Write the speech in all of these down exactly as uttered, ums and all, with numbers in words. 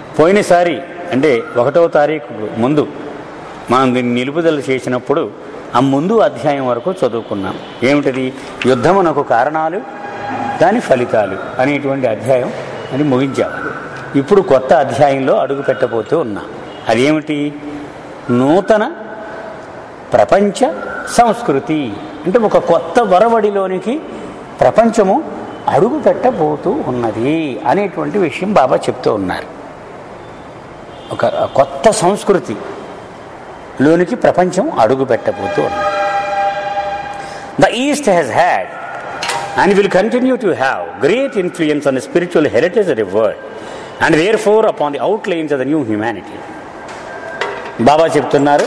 పోయినసారి అంటే ఒకటవ తారీఖు ముందు మనం దీన్ని నిలుపుదల చేసినప్పుడు ఆ ముందు అధ్యాయం వరకు చదువుకున్నాం. ఏమిటది? యుద్ధమునకు కారణాలు, దాని ఫలితాలు అనేటువంటి అధ్యాయం అని ముగించాము. ఇప్పుడు కొత్త అధ్యాయంలో అడుగు పెట్టబోతూ ఉన్నాం. అదేమిటి? నూతన ప్రపంచ సంస్కృతి. అంటే ఒక కొత్త వరవడిలోనికి ప్రపంచము అడుగు పెట్టబోతూ ఉన్నది అనేటువంటి విషయం బాబా చెప్తూ ఉన్నారు. ఒక కొత్త సంస్కృతి లోనికి ప్రపంచం అడుగు పెట్టబోతూ ఉన్నది. The east has had and will continue to have great influence on the spiritual heritage of the world and therefore upon the outlines of the new humanity. Baba చెప్తున్నారు,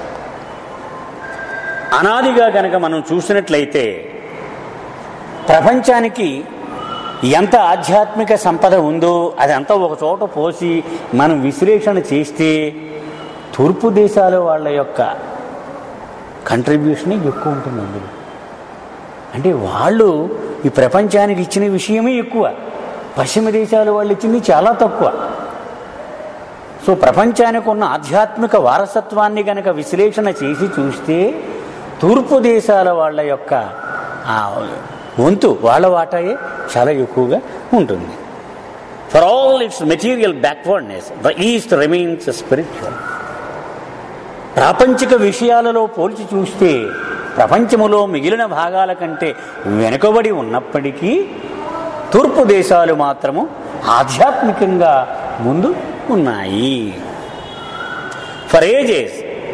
అనాదిగా గనక మనం చూసినట్లయితే ప్రపంచానికి ఎంత ఆధ్యాత్మిక సంపద ఉందో అదంతా ఒక చోట పోసి మనం విశ్లేషణ చేస్తే తూర్పు దేశాల వాళ్ళ యొక్క కంట్రిబ్యూషన్ ఎక్కువ ఉంటుంది అందులో. అంటే వాళ్ళు ఈ ప్రపంచానికి ఇచ్చిన విషయమే ఎక్కువ, పశ్చిమ దేశాల వాళ్ళు ఇచ్చింది చాలా తక్కువ. సో ప్రపంచానికి ఉన్న ఆధ్యాత్మిక వారసత్వాన్ని గనక విశ్లేషణ చేసి చూస్తే తూర్పు దేశాల వాళ్ళ యొక్క వంతు, వాళ్ళ వాటాయే చాలా ఎక్కువగా ఉంటుంది. For all its material backwardness the east remains spiritual. ప్రాపంచిక విషయాలలో పోల్చి చూస్తే ప్రపంచములో మిగిలిన భాగాల కంటే వెనుకబడి ఉన్నప్పటికీ తూర్పు దేశాలు మాత్రము ఆధ్యాత్మికంగా ముందు ఉన్నాయి. For ages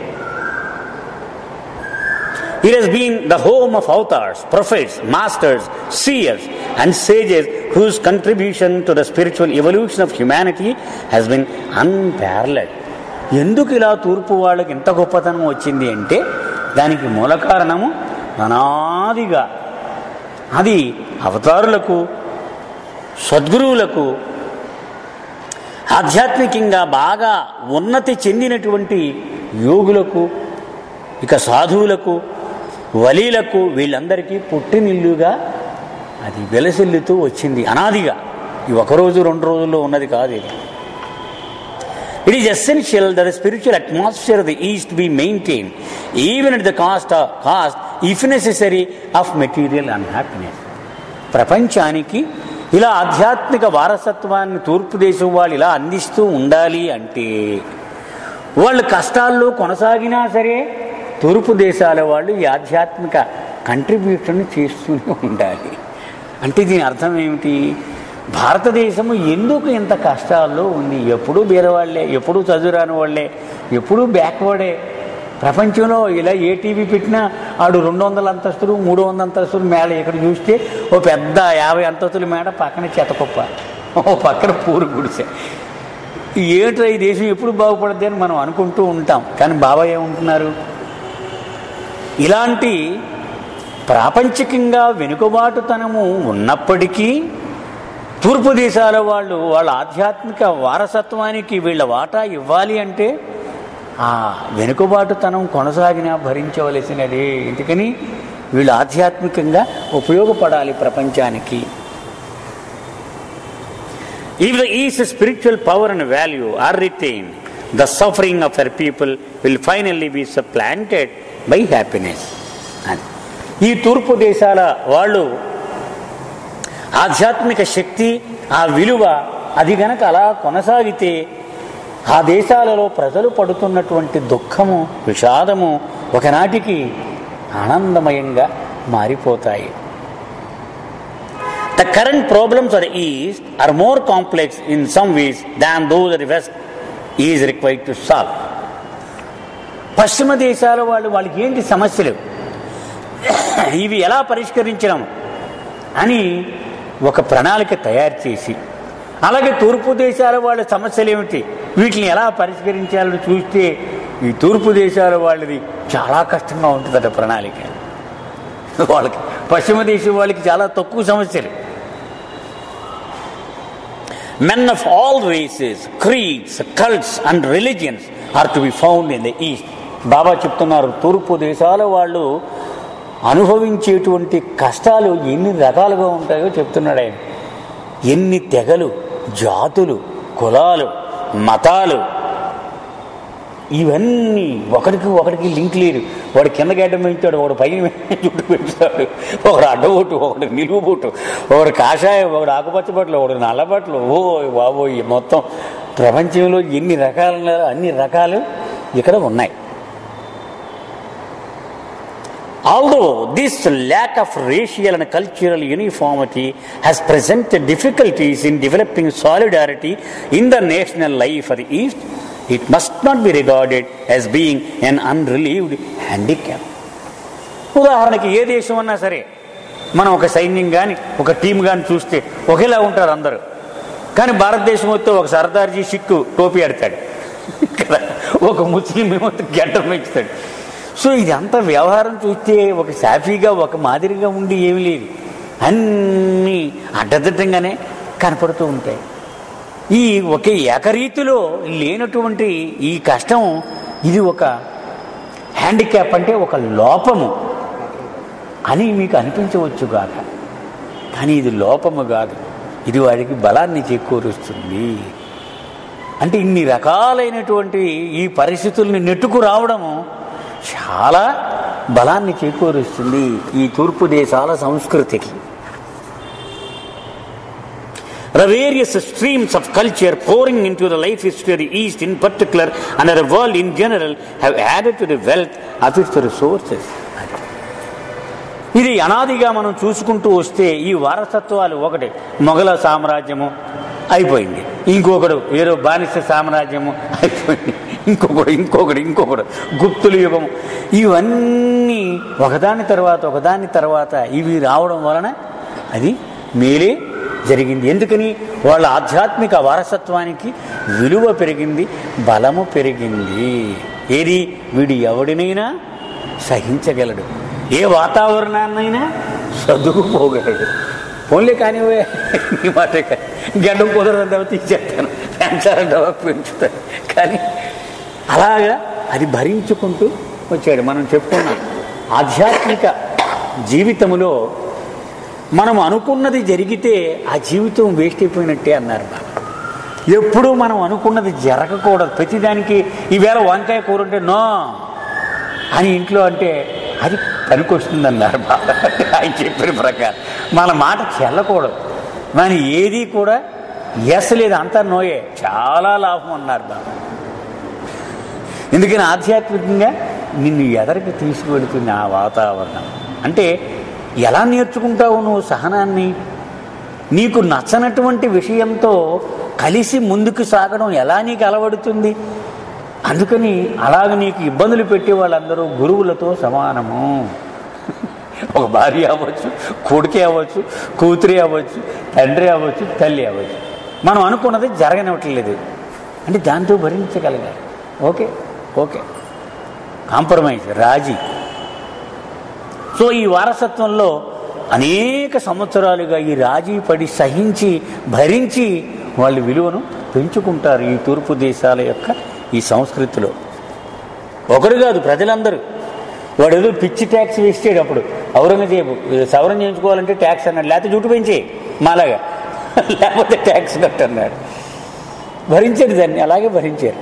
it has been the home of avatars, prophets, masters, seers and sages whose contribution to the spiritual evolution of humanity has been unparalleled. ఎందుకు ఇలా తూర్పు వాళ్ళకి ఇంత గొప్పతనం వచ్చింది అంటే దానికి మూల కారణము అనాదిగా అది అవతారులకు, సద్గురువులకు, ఆధ్యాత్మికంగా బాగా ఉన్నతి చెందినటువంటి యోగులకు, ఇక సాధువులకు, వలీలకు, వీళ్ళందరికీ పుట్టినిల్లుగా అది వెలసిల్లుతూ వచ్చింది అనాదిగా. ఈ ఒకరోజు రెండు రోజుల్లో ఉన్నది కాదు ఇది. It is essential that the spiritual atmosphere of the East be maintained, even at the cost, of, cost if necessary, of material unhappiness. ప్రపంచానికి ఇలా ఆధ్యాత్మిక వారసత్వాన్ని తూర్పు దేశం వాళ్ళు ఇలా అందిస్తూ ఉండాలి అంటే వాళ్ళు కష్టాల్లో కొనసాగినా సరే తూర్పు దేశాల వాళ్ళు ఈ ఆధ్యాత్మిక కంట్రిబ్యూషన్ చేస్తూనే ఉండాలి. అంటే దీని అర్థం ఏమిటి? భారతదేశము ఎందుకు ఇంత కష్టాల్లో ఉంది? ఎప్పుడూ బీదవాళ్లే, ఎప్పుడూ చదువురాని వాళ్లే, ఎప్పుడూ బ్యాక్వర్డే. ప్రపంచంలో ఇలా ఏ టీవీ పెట్టినా ఆడు రెండు వందల అంతస్తులు మూడు వందల అంతస్తులు మేడ, ఇక్కడ చూస్తే ఓ పెద్ద యాభై అంతస్తుల మేడ, పక్కన చెత్తకుప్ప, ఓ పక్కన పూరు గుడిసె. ఏంట్రా ఈ దేశం ఎప్పుడు బాగుపడద్ది అని మనం అనుకుంటూ ఉంటాం. కానీ బాబా ఏమంటున్నారు? ఇలాంటి ప్రాపంచికంగా వెనుకబాటుతనము ఉన్నప్పటికీ తూర్పు దేశాల వాళ్ళు వాళ్ళ ఆధ్యాత్మిక వారసత్వానికి వీళ్ళ వాటా ఇవ్వాలి అంటే ఆ వెనుకబాటుతనం కొనసాగినా భరించవలసినదే. ఎందుకని వీళ్ళు ఆధ్యాత్మికంగా ఉపయోగపడాలి ప్రపంచానికి. If the East's spiritual power and value are retained, the suffering of their people will finally be supplanted by happiness. ఈ తూర్పు దేశాల వాళ్ళు ఆధ్యాత్మిక శక్తి, ఆ విలువ అది గనక అలా కొనసాగితే ఆ దేశాలలో ప్రజలు పడుతున్నటువంటి దుఃఖము, విషాదము ఒకనాటికి ఆనందమయంగా మారిపోతాయి. The current problems of the East are more complex in some ways than those of the West is required to solve. పశ్చిమ దేశాల వాళ్ళు వాళ్ళకి ఏంటి సమస్యలు, ఇవి ఎలా పరిష్కరించడం అని ఒక ప్రణాళిక తయారు చేసి, అలాగే తూర్పు దేశాల వాళ్ళ సమస్యలు ఏమిటి, వీటిని ఎలా పరిష్కరించాలని చూస్తే ఈ తూర్పు దేశాల వాళ్ళది చాలా కష్టంగా ఉంటుందట ప్రణాళిక. వాళ్ళకి పశ్చిమ దేశం వాళ్ళకి చాలా తక్కువ సమస్యలు. Men of all races, creeds, cults and religions are to be found in the East. బాబా చెప్తున్నారు, తూర్పు దేశాల వాళ్ళు అనుభవించేటువంటి కష్టాలు ఎన్ని రకాలుగా ఉంటాయో చెప్తున్నాడు ఆయన. ఎన్ని తెగలు, జాతులు, కులాలు, మతాలు, ఇవన్నీ ఒకడికి ఒకడికి లింక్ లేదు. వాడు కింద గడ్డం పెంచాడు, ఒకడు పైన చుట్టూ పెంచుతాడు, ఒకడు అడ్డబొట్టు, ఒకడు నిలువు బొట్టు, ఒకడు కాషాయం, ఒకడు ఆకుపచ్చ బట్టలు, ఒకడు నల్ల బట్టలు. ఓ బాబోయ్, మొత్తం ప్రపంచంలో ఎన్ని రకాల అన్ని రకాలు ఇక్కడ ఉన్నాయి. Although this lack of racial and cultural uniformity has presented difficulties in developing solidarity in the national life of the East, it must not be regarded as being an unrelieved handicap. ఉదాహరణకి ఏ దేశం అన్నా సరే, మనం ఒక సైన్యం కానీ ఒక team కానీ చూస్తే ఒకేలా ఉంటారు అందరూ. కానీ భారతదేశం వస్తే ఒక సర్దార్జీ సిక్కు టోపీ ఆడతాడు, ఒక ముస్లిం గడ్డం పెంచుతాడు. సో ఇదంతా వ్యవహారం చూస్తే ఒక సాఫీగా ఒక మాదిరిగా ఉండి ఏమి లేదు, అన్నీ అడ్డదిడ్డంగానే కనపడుతూ ఉంటాయి. ఈ ఒకే ఏకరీతిలో లేనటువంటి ఈ కష్టం, ఇది ఒక హ్యాండిక్యాప్, అంటే ఒక లోపము అని మీకు అనిపించవచ్చు కాక, కానీ ఇది లోపము కాదు, ఇది వాడికి బలాన్ని చేకూరుస్తుంది. అంటే ఇన్ని రకాలైనటువంటి ఈ పరిస్థితుల్ని నెట్టుకు రావడము చాలా బలాన్ని చేకూరుస్తుంది ఈ తూర్పు దేశాల సంస్కృతికి. The various streams of culture pouring into the life history of the East in particular and the world in general have added to the wealth of its resources. ఇది అనాదిగా మనం చూసుకుంటూ వస్తే ఈ వారసత్వాలు, ఒకటి మొఘల సామ్రాజ్యము అయిపోయింది, ఇంకొకడు ఏదో బానిస సామ్రాజ్యము అయిపోయింది, ఇంకొకడు ఇంకొకడు ఇంకొకడు గుప్తుల యుగము, ఇవన్నీ ఒకదాని తర్వాత ఒకదాని తర్వాత ఇవి రావడం వలన అది మేలే జరిగింది. ఎందుకని? వాళ్ళ ఆధ్యాత్మిక వారసత్వానికి విలువ పెరిగింది, బలము పెరిగింది. ఏది? వీడు ఎవడినైనా సహించగలడు, ఏ వాతావరణాన్నైనా సర్దుకుపోగలడు. పోన్లే కానివే, నీ మాట గడ్డం కుదరదంటావా తీసేస్తాను, పెంచాలంటావా పెంచుతాను, కానీ అలాగా అది భరించుకుంటూ వచ్చాడు. మనం చెప్పుకున్నాం, ఆధ్యాత్మిక జీవితంలో మనం అనుకున్నది జరిగితే ఆ జీవితం వేస్ట్ అయిపోయినట్టే అన్నారు బాబా. ఎప్పుడూ మనం అనుకున్నది జరగకూడదు. ప్రతిదానికి ఈవేళ వంకాయ కూర ఉంటే నో అని ఇంట్లో అంటే అది పనికొస్తుందన్నారు బాబా. ఆయన చెప్పిన ప్రకారం మన మాట చెల్లకూడదు, మన ఏది కూడా ఎస్ లేదు, అంతా నోయే, చాలా లాభం అన్నారు బాబా. ఎందుకని ఆధ్యాత్మికంగా నిన్ను ఎదరికి తీసుకువెడుతుంది ఆ వాతావరణం. అంటే ఎలా నేర్చుకుంటావు నువ్వు సహనాన్ని? నీకు నచ్చనటువంటి విషయంతో కలిసి ముందుకు సాగడం ఎలా నీకు అలవడుతుంది? అందుకని అలాగ నీకు ఇబ్బందులు పెట్టే వాళ్ళందరూ గురువులతో సమానము. ఒక భార్య అవ్వచ్చు, కొడుకే అవ్వచ్చు, కూతురే అవ్వచ్చు, తండ్రి అవ్వచ్చు, తల్లి అవ్వచ్చు. మనం అనుకున్నది జరగనివ్వట్లేదు అంటే దాంతో భరించగలగాలి. ఓకే ఓకే కాంప్రమైజ్, రాజీ. సో ఈ వారసత్వంలో అనేక సంవత్సరాలుగా ఈ రాజీ పడి సహించి భరించి వాళ్ళు విలువను పెంచుకుంటారు ఈ తూర్పు దేశాల యొక్క ఈ సంస్కృతిలో. ఒకరు కాదు, ప్రజలందరూ. వాడు ఏదో పిచ్చి ట్యాక్స్ వేసాడు అప్పుడు ఔరంగజేబు, సవరణ చేయించుకోవాలంటే ట్యాక్స్ అన్నాడు, లేకపోతే జుట్టు పెంచే మాలాగా, లేకపోతే ట్యాక్స్ కట్టన్నాడు. భరించారు దాన్ని, అలాగే భరించారు.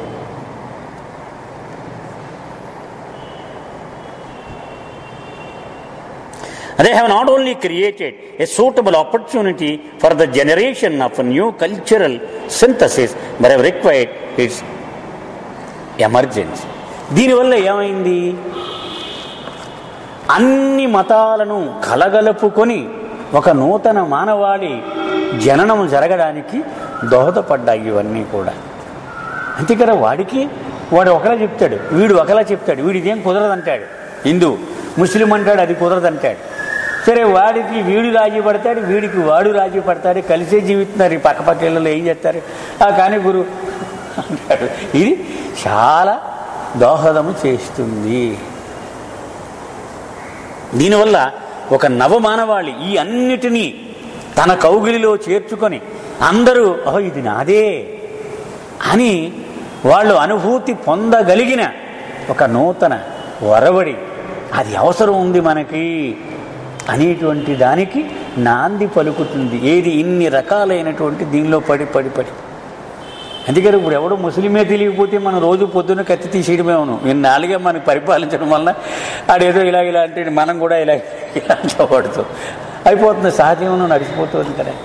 They have not only created a suitable opportunity for the generation of a new cultural synthesis, but have required its emergence. దీనివల్ల ఏమైంది? అన్ని మతాలను కలగలుపుకొని ఒక నూతన మానవాళి జననం జరగడానికి దోహదపడ్డాయి ఇవన్నీ కూడా. అంతే కదా, వాడికి వాడు ఒకలా చెప్తాడు, వీడు ఒకలా చెప్తాడు, వీడు ఇదేం కుదరదంటాడు, హిందూ ముస్లిం అంటాడు, అది కుదరదంటాడు. సరే, వాడికి వీడు రాజీ పడతాడు, వీడికి వాడు రాజీ పడతాడు, కలిసే జీవిస్తున్నారు. ఈ పక్క పక్క ఇళ్ళలో ఏం చేస్తారు, కానీ గురు అంటాడు. ఇది చాలా దోహదము చేస్తుంది. దీనివల్ల ఒక నవమానవాళి ఈ అన్నిటినీ తన కౌగిలిలో చేర్చుకొని అందరూ ఓహో ఇది నాదే అని వాళ్ళు అనుభూతి పొందగలిగిన ఒక నూతన ఒరవడి అది అవసరం ఉంది మనకి అనేటువంటి దానికి నాంది పలుకుతుంది. ఏది? ఇన్ని రకాలైనటువంటి దీనిలో పడి పడి పడి అందుకని ఇప్పుడు ఎవడో ముస్లిమే తెలియకపోతే మనం రోజు పొద్దున్న కత్తి తీసేయడమే ఉన్నాం. ఇన్నాళ్ళుగా మనకి పరిపాలించడం వల్ల ఆడేదో ఇలా ఇలా అంటే మనం కూడా ఇలా ఇలా పడుతూ అయిపోతుంది, సహజీవనం నడిచిపోతుంది కదా.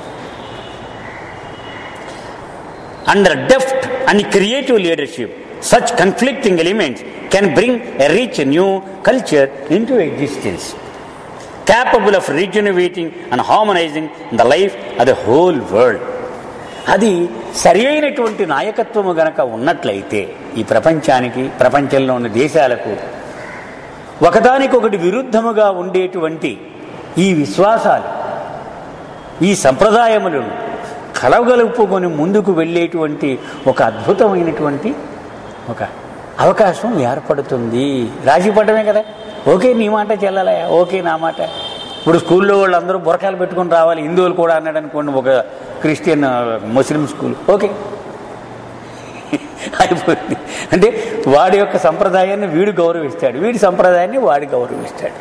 Under deft and creative leadership, such conflicting elements can bring a rich new culture into existence, capable of regenerating and harmonizing the life of the whole world. అది సరి అయినటువంటి నాయకత్వము గనక ఉన్నట్లయితే ఈ ప్రపంచానికి, ప్రపంచంలో ఉన్న దేశాలకు ఒకదానికొకటి విరుద్ధముగా ఉండేటువంటి ఈ విశ్వాసాలు, ఈ సంప్రదాయములను కలగలుపుకొని ముందుకు వెళ్ళేటువంటి ఒక అద్భుతమైనటువంటి ఒక అవకాశం ఏర్పడుతుంది. రాజీ పడమే కదా, ఓకే నీ మాట చెల్లాలా, ఓకే నా మాట. ఇప్పుడు స్కూల్లో వాళ్ళందరూ బురకాలు పెట్టుకుని రావాలి, హిందువులు కూడా అన్నాడు అనుకోండి, ఒక క్రిస్టియన్ ముస్లిం స్కూల్, ఓకే అయిపోయింది. అంటే వాడి యొక్క సంప్రదాయాన్ని వీడు గౌరవిస్తాడు, వీడి సంప్రదాయాన్ని వాడి గౌరవిస్తాడు.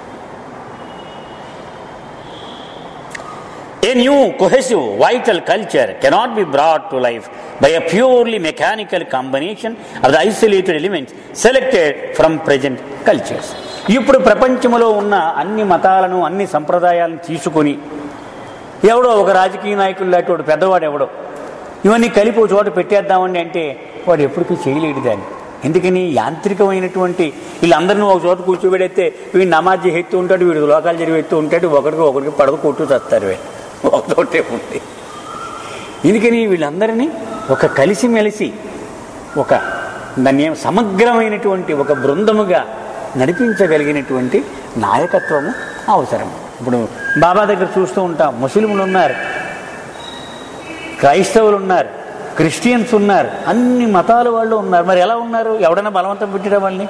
A new cohesive vital culture cannot be brought to life by a purely mechanical combination of the isolated elements selected from present cultures. ఇప్పుడు ప్రపంచంలో ఉన్న అన్ని మతాలను, అన్ని సంప్రదాయాలను తీసుకొని ఎవడో ఒక రాజకీయ నాయకులు లాంటి వాడు పెద్దవాడు ఎవడో ఇవన్నీ కలిపి చోట పెట్టేద్దామండి అంటే వాడు ఎప్పటికీ చేయలేడు దాన్ని. ఎందుకని యాంత్రికమైనటువంటి వీళ్ళందరినీ ఒక చోట కూర్చోబెడితే వీడు నమాజ్ ఎత్తు ఉంటాడు, వీడు లోకాలు జరిగి ఎత్తు ఉంటాడు, ఒకరికి ఒకరికి పడవ కొట్టు చేస్తారు, ఒకతోటే ఉంది. ఎందుకని వీళ్ళందరినీ ఒక కలిసిమెలిసి ఒక దాన్ని సమగ్రమైనటువంటి ఒక బృందముగా నడిపించగలిగినటువంటి నాయకత్వము అవసరం. ఇప్పుడు బాబా దగ్గర చూస్తూ ఉంటాం, ముస్లింలు ఉన్నారు, క్రైస్తవులు ఉన్నారు, క్రిస్టియన్స్ ఉన్నారు, అన్ని మతాల వాళ్ళు ఉన్నారు. మరి ఎలా ఉన్నారు? ఎవడైనా బలవంతం పెట్టడం వాళ్ళని?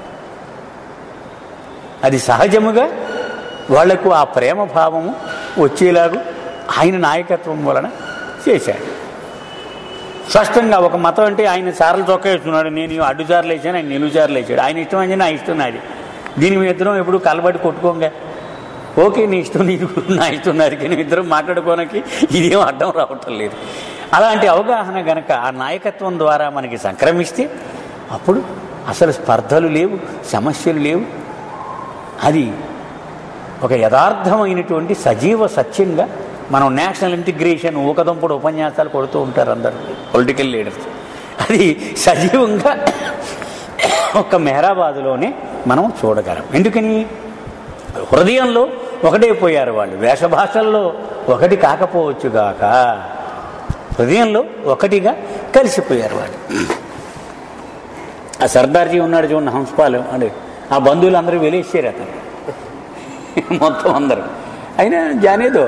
అది సహజముగా వాళ్లకు ఆ ప్రేమ భావము వచ్చేలాగా ఆయన నాయకత్వం వలన చేశాడు. స్పష్టంగా ఒక మతం అంటే ఆయన సార్లు చొక్కా వేస్తున్నాడు, నేను అడ్డు సార్లు వేసాను, ఆయన నిలువు సార్లు వేసాడు, ఆయన ఇష్టం అని నా ఇష్టం నాది. దీని మీ ఇద్దరం ఎప్పుడు కలబడి కొట్టుకోగా, ఓకే నీ ఇష్టం నీకు, నా ఇష్టం నాది, కానీ ఇద్దరం మాట్లాడుకోవడానికి ఇదేం అడ్డం రావటం లేదు. అలాంటి అవగాహన గనక ఆ నాయకత్వం ద్వారా మనకి సంక్రమిస్తే అప్పుడు అసలు స్పర్ధలు లేవు, సమస్యలు లేవు. అది ఒక యథార్థమైనటువంటి సజీవ సత్యంగా మనం నేషనల్ ఇంటిగ్రేషన్ ఊకదంపుడు ఉపన్యాసాలు కొడుతూ ఉంటారు అందరూ పొలిటికల్ లీడర్స్. అది సజీవంగా ఒక్క మెహరాబాదులోనే మనం చూడగలం. ఎందుకని? హృదయంలో ఒకటే పోయారు వాళ్ళు, వేషభాషల్లో ఒకటి కాకపోవచ్చుగాక హృదయంలో ఒకటిగా కలిసిపోయారు వాళ్ళు. ఆ సర్దార్జీ ఉన్నాడు చూడండి, హంసపాలు అంటే ఆ బంధువులు అందరూ వెలేసారు అతను మొత్తం అందరూ. అయినా జానేదో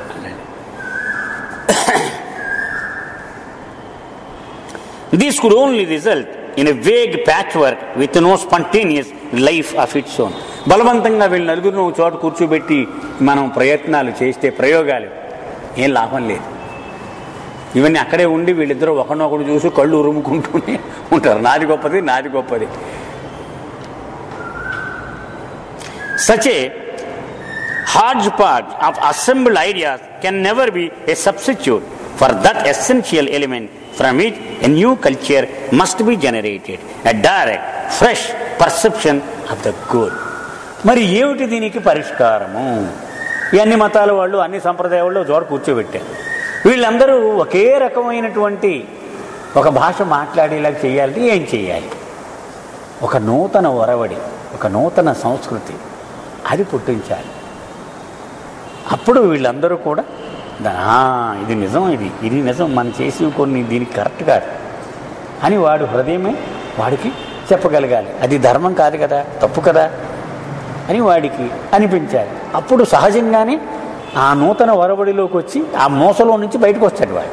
this could only result in a vague patchwork with no spontaneous life of its own. బలవంతంగా వీళ్ళు నలుగురు ఒక చోట కూర్చోబెట్టి మనం ప్రయత్నాలు చేస్తే ప్రయోగాలు ఏం లాభం లేదు. ఇవన్నీ అక్కడే ఉండి వీళ్ళిద్దరూ ఒకరినొకడు చూసి కళ్ళు ఉరుముకుంటూనే ఉంటారు, నాది గొప్పది నాది గొప్పది. Such a hodgepodge of assembled ideas can never be a substitute for that essential element from which a new culture must be generated, a direct, fresh perception of the good. మరి ఏమిటి దీనికి పరిష్కారము? ఈ అన్ని మతాల వాళ్ళు, అన్ని సంప్రదాయ వాళ్ళు చోట కూర్చోబెట్టారు. వీళ్ళందరూ ఒకే రకమైనటువంటి ఒక భాష మాట్లాడేలా చేయాలంటే ఏం చేయాలి? ఒక నూతన ఒరవడి, ఒక నూతన సంస్కృతి అది పుట్టించాలి. అప్పుడు వీళ్ళందరూ కూడా ఇది నిజం, ఇది ఇది నిజం, మనం చేసి కొన్ని దీనికి కరెక్ట్ కాదు అని వాడు హృదయమే వాడికి చెప్పగలగాలి. అది ధర్మం కాదు కదా, తప్పు కదా అని వాడికి అనిపించాలి. అప్పుడు సహజంగానే ఆ నూతన ఒరబడిలోకి వచ్చి ఆ మోసలో నుంచి బయటకు వస్తాడు వాడు.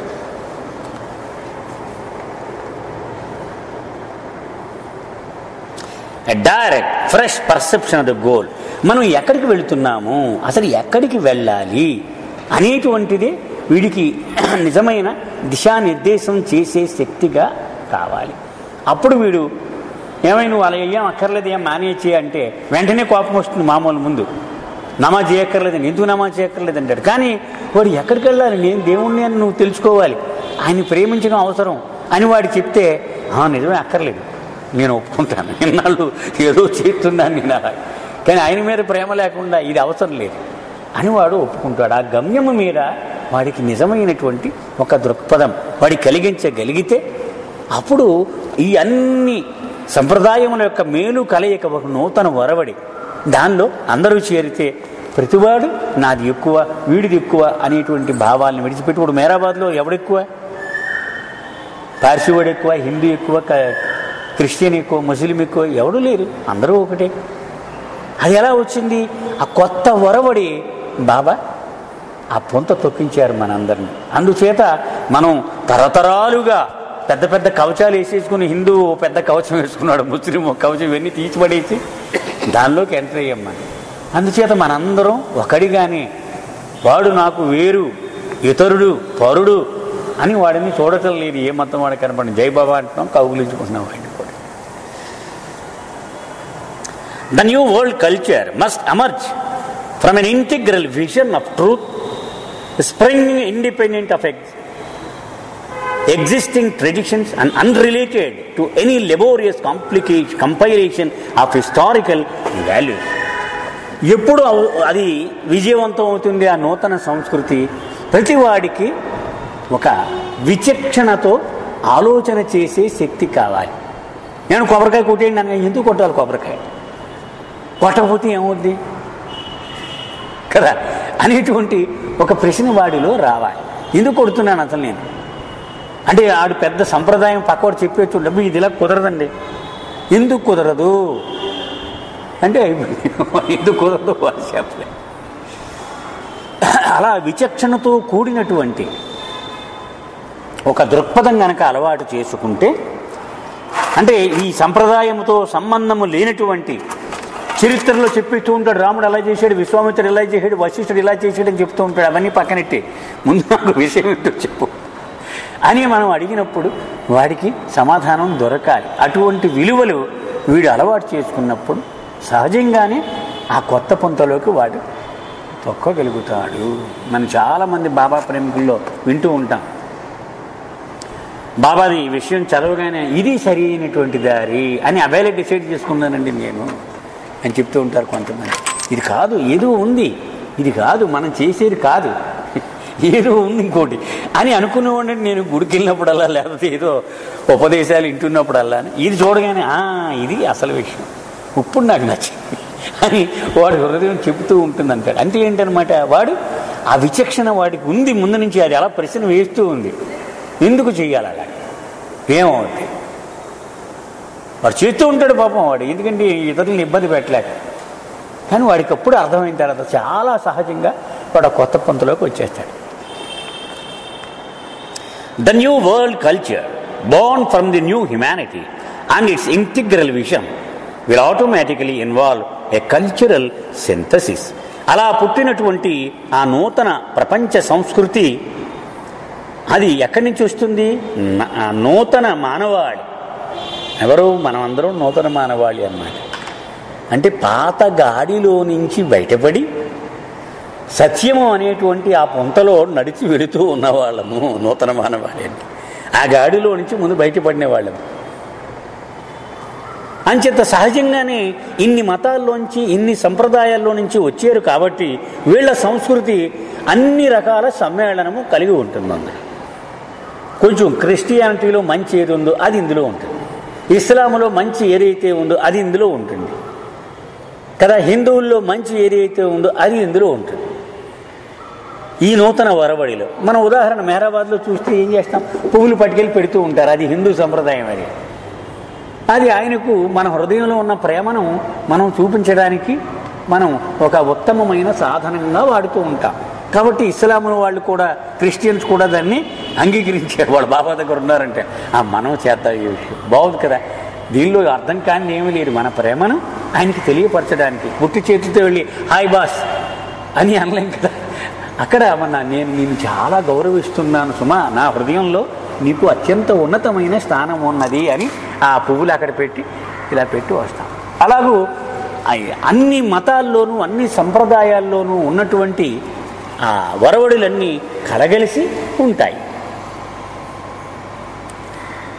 Direct fresh perception of the goal. మనం ఎక్కడికి వెళుతున్నాము, అసలు ఎక్కడికి వెళ్ళాలి అనేటువంటిదే వీడికి నిజమైన దిశానిర్దేశం చేసే శక్తిగా కావాలి. అప్పుడు వీడు ఏమైనా నువ్వు అలా ఏం అక్కర్లేదు, ఏం మానేయచ్చి అంటే వెంటనే కోపం వస్తుంది. మామూలు ముందు నమాజ్ చేయక్కర్లేదండి, ఎందుకు నమాజ్ చేయక్కర్లేదు అంటాడు. కానీ వాడు ఎక్కడికి వెళ్ళాలి, నేను దేవుణ్ణి అని నువ్వు తెలుసుకోవాలి, ఆయన్ని ప్రేమించడం అవసరం, అని వాడు చెప్తే నిజమే అక్కర్లేదు, నేను ఒప్పుకుంటాను, ఇన్నాళ్ళు ఏదో చేస్తున్నాను నేను అలా, కానీ ఆయన మీద ప్రేమ లేకుండా ఇది అవసరం లేదు అని వాడు ఒప్పుకుంటాడు. ఆ గమ్యము మీద వాడికి నిజమైనటువంటి ఒక దృక్పథం వాడికి కలిగించగలిగితే అప్పుడు ఈ అన్ని సంప్రదాయముల యొక్క మేలు కలయిక ఒక నూతన వరవడి, దానిలో అందరూ చేరితే ప్రతివాడు నాది ఎక్కువ వీడిది ఎక్కువ అనేటువంటి భావాలను విడిచిపెట్టి, ఇప్పుడు మేరాబాద్లో ఎవడెక్కువ, పార్సీవాడు ఎక్కువ, హిందూ ఎక్కువ, క్రిస్టియన్ ఎక్కువ, ముస్లిం ఎక్కువ, ఎవడూ లేరు, అందరూ ఒకటే. అది ఎలా వచ్చింది? ఆ కొత్త వరవడి బాబా ఆ పొంత తొక్కించారు మనందరినీ. అందుచేత మనం తరతరాలుగా పెద్ద పెద్ద కవచాలు వేసేసుకుని, హిందూ పెద్ద కవచం వేసుకున్నాడు, ముస్లిం కవచం, ఇవన్నీ తీసిపడేసి దానిలోకి ఎంటర్ అయ్యాం. అందుచేత మనందరం ఒకడిగానే వాడు నాకు వేరు, ఇతరుడు, పరుడు అని వాడిని చూడటం లేదు. ఏ మతం వాడు కనపడి జై బాబా అంటున్నాం, కౌగులించుకుంటున్నాం వాడిని కూడా. The new world culture must emerge from an integral vision of truth, springing independent of ex- existing traditions and unrelated to any laborious complication, compilation of historical values. ఎప్పుడు అది విజయవంతం అవుతుంది ఆ నూతన సంస్కృతి? ప్రతివాడికి ఒక విచక్షణతో ఆలోచన చేసే శక్తి కావాలి. నేను కొబ్బరికాయ కొట్టేయండి నన్ను, ఎందుకు కొట్టాలి కొబ్బరికాయ? కొట్టకపోతే ఏమవుద్ది కదా అనేటువంటి ఒక ప్రశ్న వాడిలో రావాలి. ఎందుకు కొడుతున్నాను అసలు నేను అంటే? ఆడు పెద్ద సంప్రదాయం పక్కవాడు చెప్పేచ్చు, డబ్బు ఇది ఇలా కుదరదండి. ఎందుకు కుదరదు అంటే ఎందుకు కుదరదు వాడు చెప్పలే. అలా విచక్షణతో కూడినటువంటి ఒక దృక్పథం కనుక అలవాటు చేసుకుంటే, అంటే ఈ సంప్రదాయంతో సంబంధము లేనటువంటి చరిత్రలో చెప్పిస్తూ ఉంటాడు, రాముడు అలా చేశాడు, విశ్వామిత్రుడు ఇలా చేశాడు, వశిష్ఠుడు ఇలా చేశాడని చెప్తూ ఉంటాడు. అవన్నీ పక్కనెట్టి ముందు నాకు విషయం ఏంటో చెప్పు అని మనం అడిగినప్పుడు వాడికి సమాధానం దొరకాలి. అటువంటి విలువలు వీడు అలవాటు చేసుకున్నప్పుడు సహజంగానే ఆ కొత్త పొంతలోకి వాడు తొక్కగలుగుతాడు. మనం చాలామంది బాబా ప్రేమికుల్లో వింటూ ఉంటాం, బాబాది ఈ విషయం చదవగానే ఇది సరి అయినటువంటి దారి అని అవేళ డిసైడ్ చేసుకున్నానండి నేను అని చెప్తూ ఉంటారు కొంతమంది. ఇది కాదు, ఏదో ఉంది, ఇది కాదు మనం చేసేది కాదు, ఏదో ఉంది ఇంకోటి అని అనుకునేవాడిని నేను గుడికి వెళ్ళినప్పుడల్లా, లేకపోతే ఏదో ఉపదేశాలు వింటున్నప్పుడల్లా ఇది చూడగానే ఇది అసలు విషయం, ఇప్పుడు నాకు నచ్చింది అని వాడు హృదయం చెబుతూ ఉంటుందంటాడు. అంటే ఏంటనమాట, వాడు ఆ విచక్షణ వాడికి ఉంది ముందు నుంచి, అది అలా ప్రశ్న వేస్తూ ఉంది, ఎందుకు చెయ్యాలి అలా, ఏమవుతుంది వాడు చేస్తూ ఉంటాడు పాపం వాడు, ఎందుకంటే ఇతరులను ఇబ్బంది పెట్టలేక. కానీ వాడికి అప్పుడు అర్థమైన తర్వాత చాలా సహజంగా వాడు ఆ కొత్త పొంతలోకి వచ్చేస్తాడు. The new world culture born from the new humanity and its integral vision will automatically involve a cultural synthesis. అలా పుట్టినటువంటి ఆ నూతన ప్రపంచ సంస్కృతి అది ఎక్కడి నుంచి వస్తుంది? నూతన మానవాళి. ఎవరు? మనం అందరం నూతన మానవాళి అన్నమాట. అంటే పాత గాడిలో నుంచి బయటపడి సత్యము అనేటువంటి ఆ పొంతలో నడిచి వెళుతూ ఉన్నవాళ్ళము నూతన మానవాళి అంటే. ఆ గాడిలో నుంచి ముందు బయటపడిన వాళ్ళము. అంచేత సహజంగానే ఇన్ని మతాల్లోంచి ఇన్ని సంప్రదాయాల్లో నుంచి వచ్చారు కాబట్టి వీళ్ళ సంస్కృతి అన్ని రకాల సమ్మేళనము కలిగి ఉంటుంది. కొంచెం క్రిస్టియానిటీలో మంచి ఏది ఉందో అది ఇందులో ఉంటుంది, ఇస్లాంలో మంచి ఏదైతే ఉందో అది ఇందులో ఉంటుంది కదా, హిందువుల్లో మంచి ఏదైతే ఉందో అది ఇందులో ఉంటుంది. ఈ నూతన వరవడిలో మనం ఉదాహరణ మెహరాబాద్లో చూస్తే ఏం చేస్తాం, పువ్వులు పట్టుకెళ్ళి పెడుతూ ఉంటారు, అది హిందూ సంప్రదాయం. అది అది ఆయనకు మన హృదయంలో ఉన్న ప్రేమను మనం చూపించడానికి మనం ఒక ఉత్తమమైన సాధనంగా వాడుతూ ఉంటాం. కాబట్టి ఇస్లాంలో వాళ్ళు కూడా, క్రిస్టియన్స్ కూడా దాన్ని అంగీకరించారు. వాళ్ళ బాబా దగ్గర ఉన్నారంటే ఆ మనం చేద్దాం ఈ విషయం బాగుంది కదా, దీనిలో అర్థం కానీ ఏమీ లేదు, మన ప్రేమను ఆయనకి తెలియపరచడానికి. పుట్టి చేతితో వెళ్ళి హాయ్ బాస్ అని అనలేం కదా. అక్కడ మన నేను నేను చాలా గౌరవిస్తున్నాను సుమా, నా హృదయంలో నీకు అత్యంత ఉన్నతమైన స్థానం ఉన్నది అని ఆ పువ్వులు అక్కడ పెట్టి ఇలా పెట్టి వస్తాం. అలాగూ అన్ని మతాల్లోనూ అన్ని సంప్రదాయాల్లోనూ ఉన్నటువంటి ఆ వరవడులన్నీ కలగలిసి ఉంటాయి.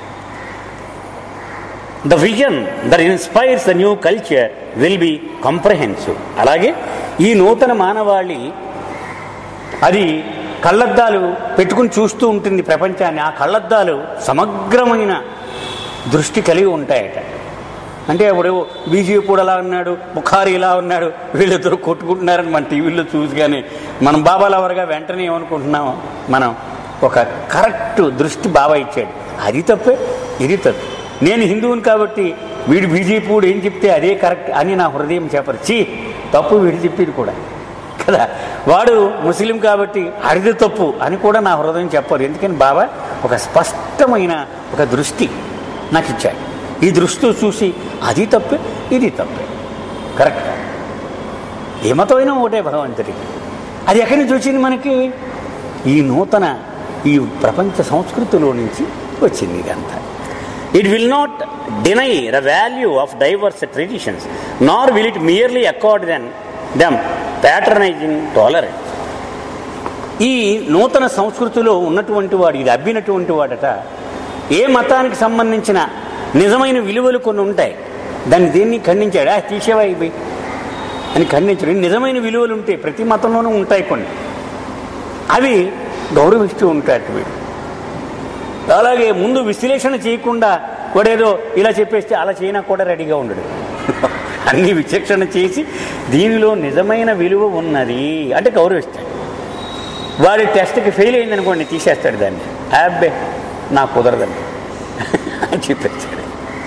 The vision that inspires the new culture will be comprehensive. అలాగే ఈ నూతన మానవాళి అది కళ్ళద్దాలు పెట్టుకుని చూస్తూ ఉంటుంది ప్రపంచాన్ని. ఆ కళ్ళద్దాలు సమగ్రమైన దృష్టి కలిగి ఉంటాయట. అంటే ఇప్పుడు బీజేపీ కూడా అలా ఉన్నాడు, బుఖారీ ఇలా ఉన్నాడు, వీళ్ళిద్దరూ కొట్టుకుంటున్నారని మన టీవీలో చూసి, కానీ మనం బాబాల వరగా వెంటనే ఏమనుకుంటున్నాం, మనం ఒక కరెక్ట్ దృష్టి బాబా ఇచ్చాడు. అది తప్పే, ఇది తప్పే. నేను హిందువుని కాబట్టి వీడు బీజేపీ కూడా ఏం చెప్తే అదే కరెక్ట్ అని నా హృదయం చెప్పరు. చీ, తప్పు వీడు చెప్పేది కూడా కదా. వాడు ముస్లిం కాబట్టి అడిది తప్పు అని కూడా నా హృదయం చెప్పరు. ఎందుకని బాబా ఒక స్పష్టమైన ఒక దృష్టి నాకు ఇచ్చాడు. ఈ దృష్టితో చూసి అది తప్పే, ఇది తప్పే, కరెక్ట్. ఏ మతమైనా ఒకటే భగవంతుడికి. అది ఎక్కడి నుంచి వచ్చింది మనకి? ఈ నూతన ఈ ప్రపంచ సంస్కృతిలో నుంచి వచ్చింది ఇదంతా. It will not deny the value of diverse traditions, nor will it merely accord them, them patronizing tolerance. ఈ నూతన సంస్కృతిలో ఉన్నటువంటి వాడు, ఇది అబ్బినటువంటి వాడట, ఏ మతానికి సంబంధించిన నిజమైన విలువలు కొన్ని ఉంటాయి, దాన్ని దేన్ని ఖండించాడు, ఆ తీసేవా ఇవి అని ఖండించాడు. నిజమైన విలువలు ఉంటాయి, ప్రతి మతంలోనూ ఉంటాయి కొన్ని, అవి గౌరవిస్తూ ఉంటాడు వీడు. అలాగే ముందు విశ్లేషణ చేయకుండా వాడేదో ఇలా చెప్పేస్తే అలా చేయనా కూడా రెడీగా ఉండడు. అన్ని విచక్షణ చేసి దీనిలో నిజమైన విలువ ఉన్నది అంటే గౌరవిస్తాడు. వాడి టెస్ట్కి ఫెయిల్ అయిందనుకోండి, తీసేస్తాడు దాన్ని. అబ్బే నాకు కుదరదండి అని చెప్పేస్తాడు.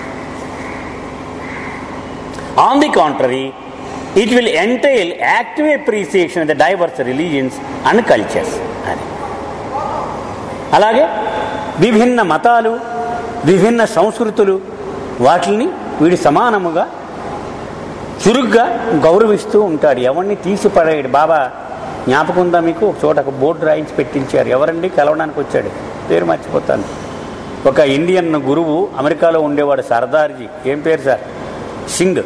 On the contrary, it will entail active appreciation of the diverse religions and cultures అని. అలాగే విభిన్న మతాలు, విభిన్న సంస్కృతులు, వాటిని వీడు సమానముగా చురుగ్గా గౌరవిస్తూ ఉంటాడు. ఎవరిని తీసి పడేయడు. బాబా జ్ఞాపకం ఉందా మీకు? ఒక చోట ఒక బోర్డు రాయించి పెట్టించారు. ఎవరండి కలవడానికి వచ్చాడు, పేరు మర్చిపోతాను. ఒక ఇండియన్ గురువు అమెరికాలో ఉండేవాడు, సర్దార్జీ. ఏం పేరు సార్? సింగ్.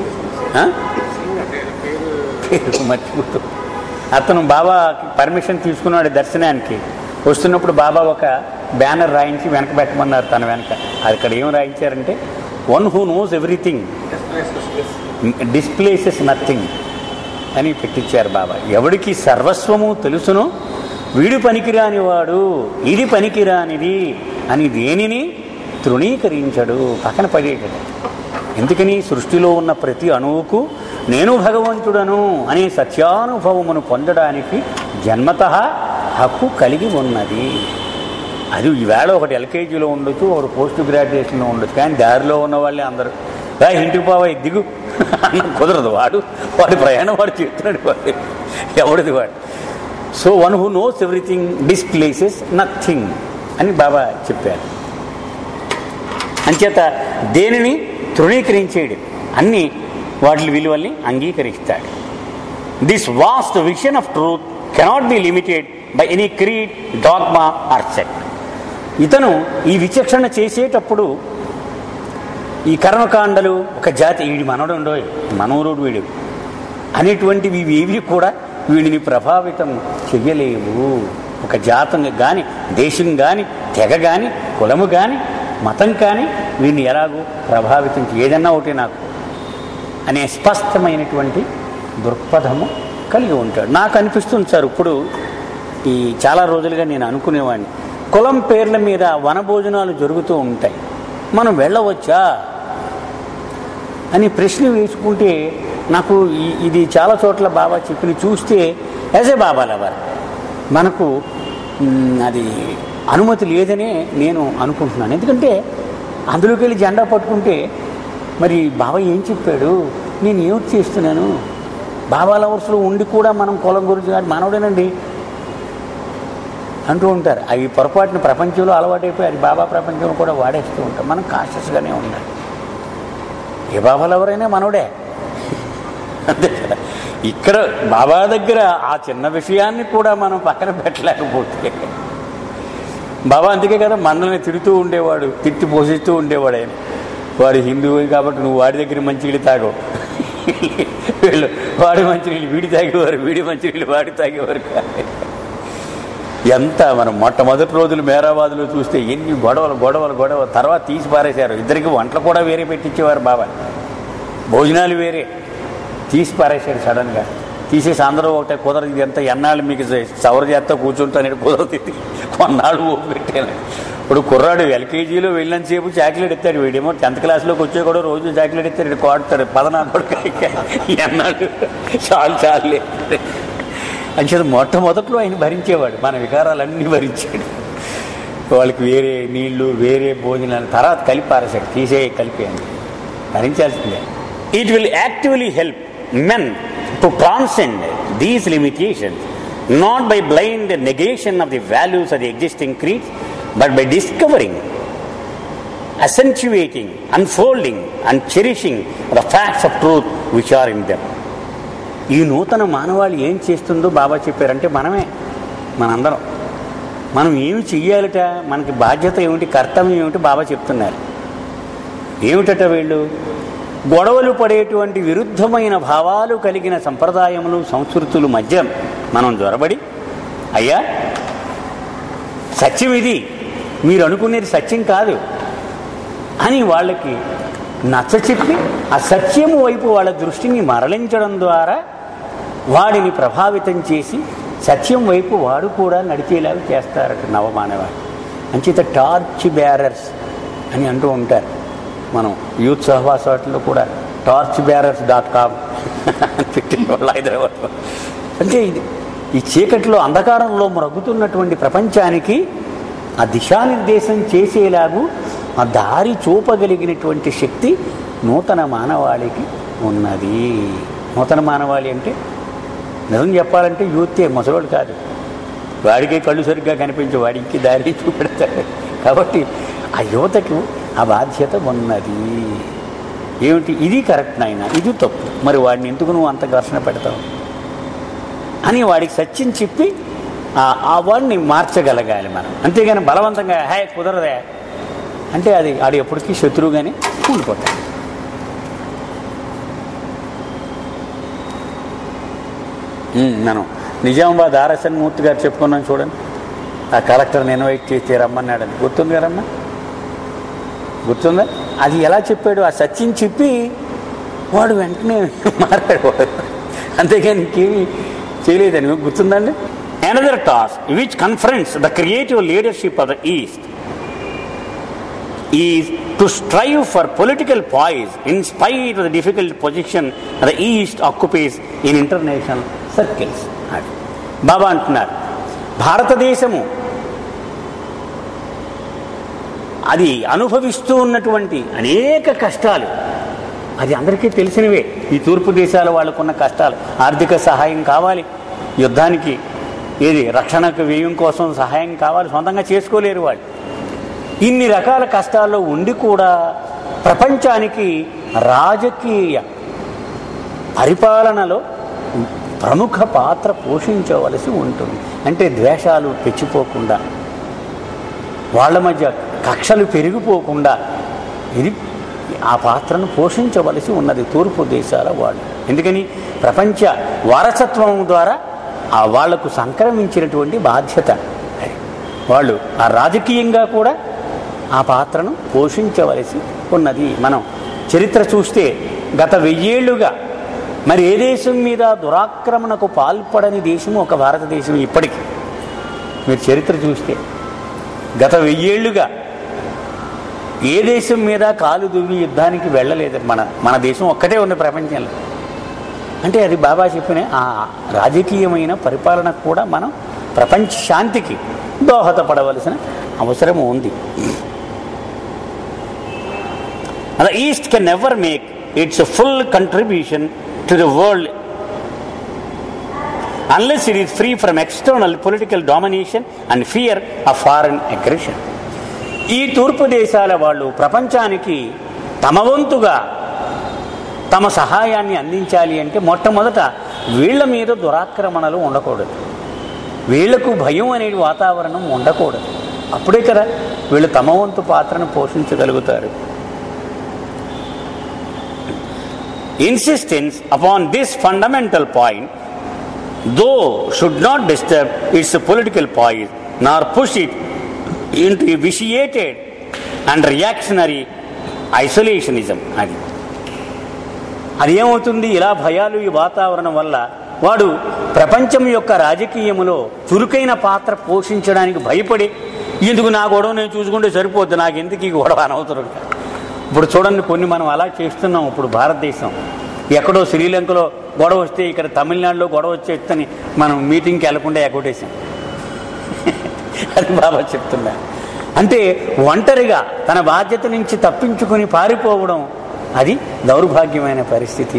పేరు మర్చిపోతూ అతను బాబాకి పర్మిషన్ తీసుకున్నాడు దర్శనానికి. వస్తున్నప్పుడు బాబా ఒక బ్యానర్ రాయించి వెనక పెట్టమన్నారు. తన వెనక అది ఇక్కడ ఏం రాయించారంటే, one who knows everything displaces nothing అని పెట్టించారు బాబా. ఎవడికి సర్వస్వము తెలుసునో వీడు పనికిరాని వాడు, ఇది పనికిరానిది అని దేనిని తృణీకరించడు, పక్కన పడేటడు. ఎందుకని? సృష్టిలో ఉన్న ప్రతి అణువుకు నేను భగవంతుడను అనే సత్యానుభవమును పొందడానికి జన్మతః హక్కు కలిగి ఉన్నది. అది ఈవేళ ఒకటి ఎల్కేజీలో ఉండొచ్చు, ఒకటి పోస్ట్ గ్రాడ్యుయేషన్లో ఉండొచ్చు, కానీ దారిలో ఉన్న వాళ్ళే అందరూ రా ఇంటికి పోవా దిగు అన్న కుదరదు. వాడు వాడి ప్రయాణం వాడు చేస్తున్నాడు, వాడు ఎవడిది వాడు. So one who knows everything displaces nothing అని బాబా చెప్పారు. అంచేత దేనిని తృణీకరించేడు, అన్ని వాటి విలువల్ని అంగీకరిస్తాడు. This vast vision of truth cannot be limited by any creed, dogma or sect. ఇతను ఈ విచక్షణ చేసేటప్పుడు ఈ కర్మకాండలు, ఒక జాతి వీడి మనవడు ఉండో మనవరుడు వీడు అనేటువంటివి ఏవి కూడా వీడిని ప్రభావితం చెయ్యలేవు. ఒక జాతం కానీ, దేశం కానీ, తెగ కానీ, కులము కానీ, మతం కానీ వీడిని ఎలాగూ ప్రభావితం ఏదన్నా ఒకటి నాకు అనే స్పష్టమైనటువంటి దృక్పథము కలిగి ఉంటాడు. నాకు అనిపిస్తుంది సార్, ఇప్పుడు ఈ చాలా రోజులుగా నేను అనుకునేవాడిని, కులం పేర్ల మీద వనభోజనాలు జరుగుతూ ఉంటాయి, మనం వెళ్ళవచ్చా అని ప్రశ్న వేసుకుంటే నాకు ఇది చాలా చోట్ల బాబా చెప్పిన చూస్తే యాజ్ ఏ బాబా లవర్ మనకు అది అనుమతి లేదనే నేను అనుకుంటున్నాను. ఎందుకంటే అందులోకి వెళ్ళి జెండా పట్టుకుంటే మరి బాబా ఏం చెప్పాడు, నేను ఏమిటి చేస్తున్నాను? బాబా లవర్స్లో ఉండి కూడా మనం కులం గురించి కాదు మనవడేనండి అంటూ ఉంటారు. అవి పొరపాటున ప్రపంచంలో అలవాటైపోయి అది బాబా ప్రపంచంలో కూడా వాడేస్తూ ఉంటాం. మనం కాన్షియస్గానే ఉండాలి. ఏ బాబాలు ఎవరైనా మనోడే, అంతే కదా. ఇక్కడ బాబా దగ్గర ఆ చిన్న విషయాన్ని కూడా మనం పక్కన పెట్టలేకపోతే బాబా అందుకే కదా మనల్ని తిడుతూ ఉండేవాడు, తిట్టి పోషిస్తూ ఉండేవాడు. ఆయన వాడు హిందువు కాబట్టి నువ్వు వాడి దగ్గర మంచినీళ్ళు తాగవు, వీళ్ళు వాడి మంచినీళ్ళు వీడి తాగేవారు, వీడి మంచినీళ్ళు వాడి తాగేవారు. ఎంత మనం మొట్టమొదటి రోజులు మేరాబాదులో చూస్తే ఎన్ని గొడవలు గొడవలు గొడవ తర్వాత తీసి పారేశారు. ఇద్దరికి వంటలు కూడా వేరే పెట్టించేవారు బాబా, భోజనాలు వేరే తీసి పారేశారు సడన్గా. తీసేసి అందరూ ఒకటే కుదరదు, ఇది ఎంత ఎన్నాళ్ళు మీకు సవర చేస్తా కూర్చుంటాను కుదరదు, కొన్నాళ్ళు ఓపు పెట్టాను. ఇప్పుడు కుర్రాడు ఎల్కేజీలో వెళ్ళినంతసేపు చాక్లెట్ ఎత్తాడు, వీడేమో టెన్త్ క్లాస్లోకి వచ్చే కూడా రోజు చాక్లెట్ ఎత్తాడు, ఇటు కోడతాడు పదనాలుగు ఎన్నాడు చాలు చాలులే అంచేత మొట్టమొదట్లో ఆయన భరించేవాడు, మన వికారాలన్నీ భరించాడు. వాళ్ళకి వేరే నీళ్లు వేరే భోజనాలు తర్వాత కలిపి పారేశాడు, తీసే కలిపి అని భరించాల్సిందే. It will actively help men to transcend these limitations not by blind negation of the values of the existing creeds, but by discovering, accentuating, unfolding and cherishing the facts of truth which are in them. ఈ నూతన మానవాళి ఏం చేస్తుందో బాబా చెప్పారంటే మనమే, మనందరం మనం ఏమి చెయ్యాలట, మనకి బాధ్యత ఏమిటి, కర్తవ్యం ఏమిటి బాబా చెప్తున్నారు. ఏమిటట వీళ్ళు గొడవలు పడేటువంటి విరుద్ధమైన భావాలు కలిగిన సంప్రదాయములు సంస్కృతుల మధ్య మనం జొరబడి, అయ్యా సత్యం ఇది, మీరు అనుకునేది సత్యం కాదు అని వాళ్ళకి నచ్చచెప్పి ఆ సత్యము వైపు వాళ్ళ దృష్టిని మరలించడం ద్వారా వాడిని ప్రభావితం చేసి సత్యం వైపు వాడు కూడా నడిచేలాగా చేస్తారట నవమానవాడు. అంచేత టార్చ్ బ్యారర్స్ అని అంటూ ఉంటారు. మనం యూత్ సహవాసాల్లో కూడా టార్చ్ బ్యారర్స్ డాట్ కామ్ పెట్టిన వాళ్ళు హైదరాబాద్లో. అంటే ఇది ఈ చీకటిలో అంధకారంలో మ్రగ్గుతున్నటువంటి ప్రపంచానికి ఆ దిశానిర్దేశం చేసేలాగూ ఆ దారి చూపగలిగినటువంటి శక్తి నూతన మానవాళికి ఉన్నది. నూతన మానవాళి అంటే నిజం చెప్పాలంటే యూతే, ముసలోడు కాదు, వాడికే కళ్ళు సరిగ్గా కనిపించే వాడికి దారి చూపెడతాడు. కాబట్టి ఆ యువతకు ఆ బాధ్యత ఉన్నది. ఏమిటి, ఇది కరెక్ట్ నాయనా, ఇది తప్పు, మరి వాడిని ఎందుకు నువ్వు అంత ఘర్షణ పెడతావు అని వాడికి సత్యం చెప్పి ఆ వాడిని మార్చగలగాలి మనం. అంతేగాని బలవంతంగా హే కుదరదే అంటే అది ఆడు ఎప్పటికీ శత్రువుగానే కూలిపోతాడు. మనం నిజామాబాద్ ఆర్ఎస్ఎన్ మూర్తి గారు చెప్పుకున్నాం చూడండి, ఆ కలెక్టర్ని ఇన్వైట్ చేసి రమ్మన్నాడని, గుర్తుంది కదమ్మా, గుర్తుందా? అది ఎలా చెప్పాడు, ఆ సత్యం చెప్పి వాడు వెంటనే మారాడు, అంతేగాని ఇంకేమీ చేయలేదని మీకు గుర్తుందండి. Another task which confronts the creative leadership of the East is to strive for political poise in spite of the difficult position the East occupies in international circles. బాబా అంటున్నారు, భారతదేశము అది అనుభవిస్తూ ఉన్నటువంటి అనేక కష్టాలు, అది అందరికీ తెలిసినవే. ఈ తూర్పు దేశాల వాళ్ళకున్న కష్టాలు, ఆర్థిక సహాయం కావాలి, యుద్ధానికి ఏది రక్షణకు వ్యయం కోసం సహాయం కావాలి, సొంతంగా చేసుకోలేరు వాళ్ళు. ఇన్ని రకాల కష్టాల్లో ఉండి కూడా ప్రపంచానికి రాజకీయ పరిపాలనలో ప్రముఖ పాత్ర పోషించవలసి ఉంటుంది. అంటే ద్వేషాలు పెంచిపోకుండా, వాళ్ళ మధ్య కక్షలు పెరిగిపోకుండా ఇది ఆ పాత్రను పోషించవలసి ఉన్నది తూర్పు దేశాల వాళ్ళు. ఎందుకని ప్రపంచ వారసత్వం ద్వారా ఆ వాళ్లకు సంక్రమించినటువంటి బాధ్యత, వాళ్ళు ఆ రాజకీయంగా కూడా ఆ పాత్రను పోషించవలసి ఉన్నది. మనం చరిత్ర చూస్తే గత వెయ్యేళ్లుగా మరి ఏ దేశం మీద దురాక్రమణకు పాల్పడని దేశము ఒక భారతదేశం. ఇప్పటికీ మీరు చరిత్ర చూస్తే గత వెయ్యేళ్లుగా ఏ దేశం మీద కాలు దువ్వి యుద్ధానికి వెళ్ళలేదు మన మన దేశం ఒక్కటే ఉంది ప్రపంచంలో. అంటే అది బాబా చెప్పిన ఆ రాజకీయమైన పరిపాలన కూడా మనం ప్రపంచ శాంతికి దోహదపడవలసిన అవసరం ఉంది. The East can never make its full contribution to the world unless it is free from external political domination and fear of foreign aggression. ఈ తూర్పు దేశాల వాళ్ళు ప్రపంచానికి తమ వంతుగా తమ సహాయాన్ని అందించాలి అంటే మొట్టమొదట వీళ్ల మీద దురాక్రమణలు ఉండకూడదు, వీళ్లకు భయం అనే వాతావరణం ఉండకూడదు. అప్పుడే కదా వీళ్ళు తమ వంతు పాత్రను పోషించగలుగుతారు. Insistence upon this fundamental point though should not disturb its political poise, nor push it into a vitiated and reactionary isolationism. అది అది ఏమవుతుంది, ఇలా భయాలు ఈ వాతావరణం వల్ల వాడు ప్రపంచం యొక్క రాజకీయములో చురుకైన పాత్ర పోషించడానికి భయపడి, ఎందుకు నా గొడవ నేను చూసుకుంటే సరిపోద్ది, నాకు ఎందుకు ఈ గొడవ అనవసరం. ఇప్పుడు చూడండి, కొన్ని మనం అలా చేస్తున్నాం. ఇప్పుడు భారతదేశం ఎక్కడో శ్రీలంకలో గొడవ వస్తే ఇక్కడ తమిళనాడులో గొడవ వచ్చేస్తని మనం మీటింగ్కి వెళ్ళకుండా ఎగ్గొట్టేసాం. అది బాబా చెప్తున్నా. అంటే ఒంటరిగా తన బాధ్యత నుంచి తప్పించుకొని పారిపోవడం అది దౌర్భాగ్యమైన పరిస్థితి.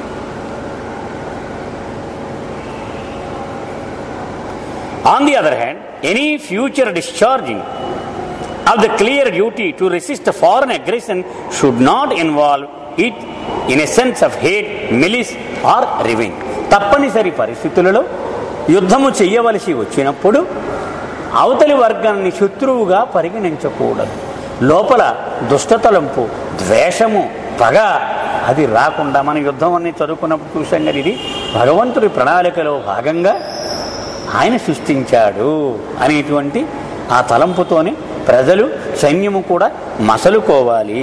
On the other hand, any future discharging of the clear duty to resist foreign aggression should not involve it in a sense of hate, malice or revenge. తప్పనిసరి పరిస్థితులలో యుద్ధము చెయ్యవలసి వచ్చినప్పుడు అవతలి వర్గాన్ని శత్రువుగా పరిగణించకూడదు. లోపల దుష్టతలంపు, ద్వేషము, పగ అది రాకుండా మన యుద్ధం అన్ని చదువుకున్నప్పుడు చూసాం కదా, ఇది భగవంతుడి ప్రణాళికలో భాగంగా ఆయన సృష్టించాడు అనేటువంటి ఆ తలంపుతోనే ప్రజలు సైన్యము కూడా మసలుకోవాలి.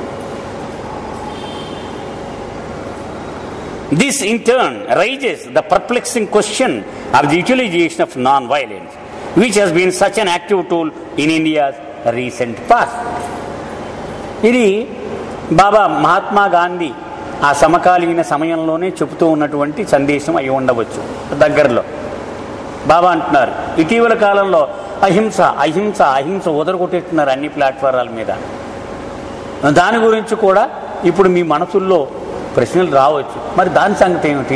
This in turn raises the perplexing question of the utilization of non-violence, which has been such an active tool in India's recent past. ఇది బాబా మహాత్మా గాంధీ ఆ సమకాలీన సమయంలోనే చెబుతూ ఉన్నటువంటి సందేశం అయి ఉండవచ్చు. దగ్గరలో బాబా అంటున్నారు, ఇటీవల కాలంలో అహింస అహింస అహింస వదలగొట్టేస్తున్నారు అన్ని ప్లాట్ఫారాల మీద. దాని గురించి కూడా ఇప్పుడు మీ మనసుల్లో ప్రశ్నలు రావచ్చు, మరి దాని సంగతి ఏమిటి?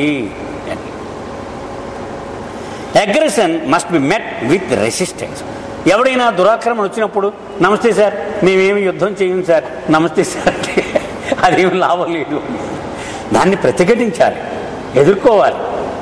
Aggression must be met with resistance. ఎవడైనా దురాక్రమణ వచ్చినప్పుడు నమస్తే సార్, మేమేమి యుద్ధం చేయం సార్, నమస్తే సార్ అంటే అదేమి లాభం లేదు. దాన్ని ప్రతిఘటించాలి, ఎదుర్కోవాలి.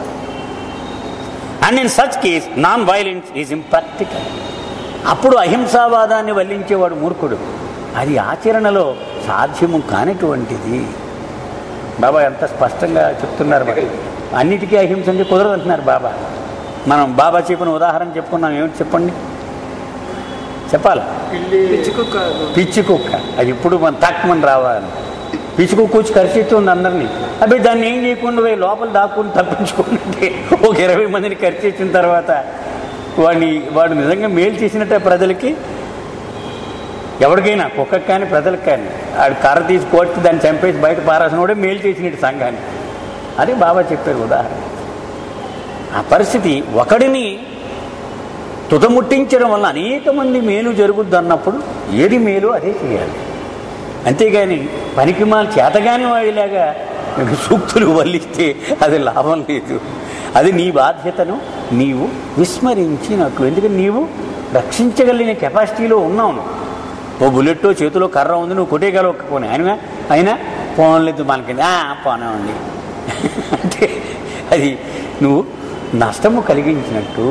And in such case non violence is impractical. అప్పుడు అహింసావాదాన్ని వల్లించేవాడు మూర్ఖుడు. అది ఆచరణలో సాధ్యము కానిటువంటిది. బాబా ఎంత స్పష్టంగా చెప్తున్నారు. మరి అన్నిటికీ అహింస అంటే కుదరదు అంటున్నారు బాబా. మనం బాబా చెప్పిన ఉదాహరణ చెప్పుకున్నాం. ఏమిటి చెప్పండి, చెప్పాలా? పిచ్చి కుక్క. అది ఇప్పుడు మన తక్కువని రావాలి. పిచ్చి కుక్క వచ్చి ఖర్చిస్తుంది అందరినీ. అవి దాన్ని ఏం చేయకుండా పోయి లోపల దాక్కుని తప్పించుకుంటే ఒక ఇరవై మందిని ఖర్చిచ్చిన తర్వాత వాడిని వాడు నిజంగా మేలు చేసినట్టే ప్రజలకి. ఎవరికైనా కుక్కకి కానీ ప్రజలకు కానీ ఆడు కర్ర తీసి కొట్టి దాన్ని చంపేసి బయట పారాసిన కూడా మేలు చేసినట్టు సంఘాన్ని. అదే బాబా చెప్పారు ఉదాహరణ. ఆ పరిస్థితి ఒకడిని తుదముట్టించడం వల్ల అనేక మంది మేలు జరుగుద్ది అన్నప్పుడు ఏది మేలు అదే చేయాలి. అంతేగాని పనికిమాల చేతగాని వాడిలాగా సూక్తులు వల్లిస్తే అది లాభం లేదు. అది నీ బాధ్యతను నీవు విస్మరించినట్లు. ఎందుకంటే నీవు రక్షించగలిగిన కెపాసిటీలో ఉన్నావు. ఓ బుల్లెట్టో చేతిలో కర్ర ఉంది, నువ్వు కొట్టేయగలవకపోనే ఆయన అయినా పోనలేదు మనకి పోనే ఉంది అంటే అది నువ్వు నష్టము కలిగించినట్టు.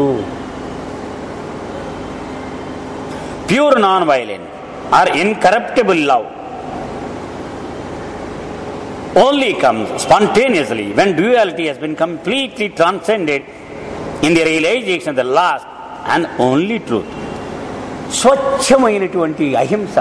Pure non violent or incorruptible love only comes spontaneously when duality has been completely transcended in the realization of the last and only truth. స్వచ్ఛమైనటువంటి అహింస,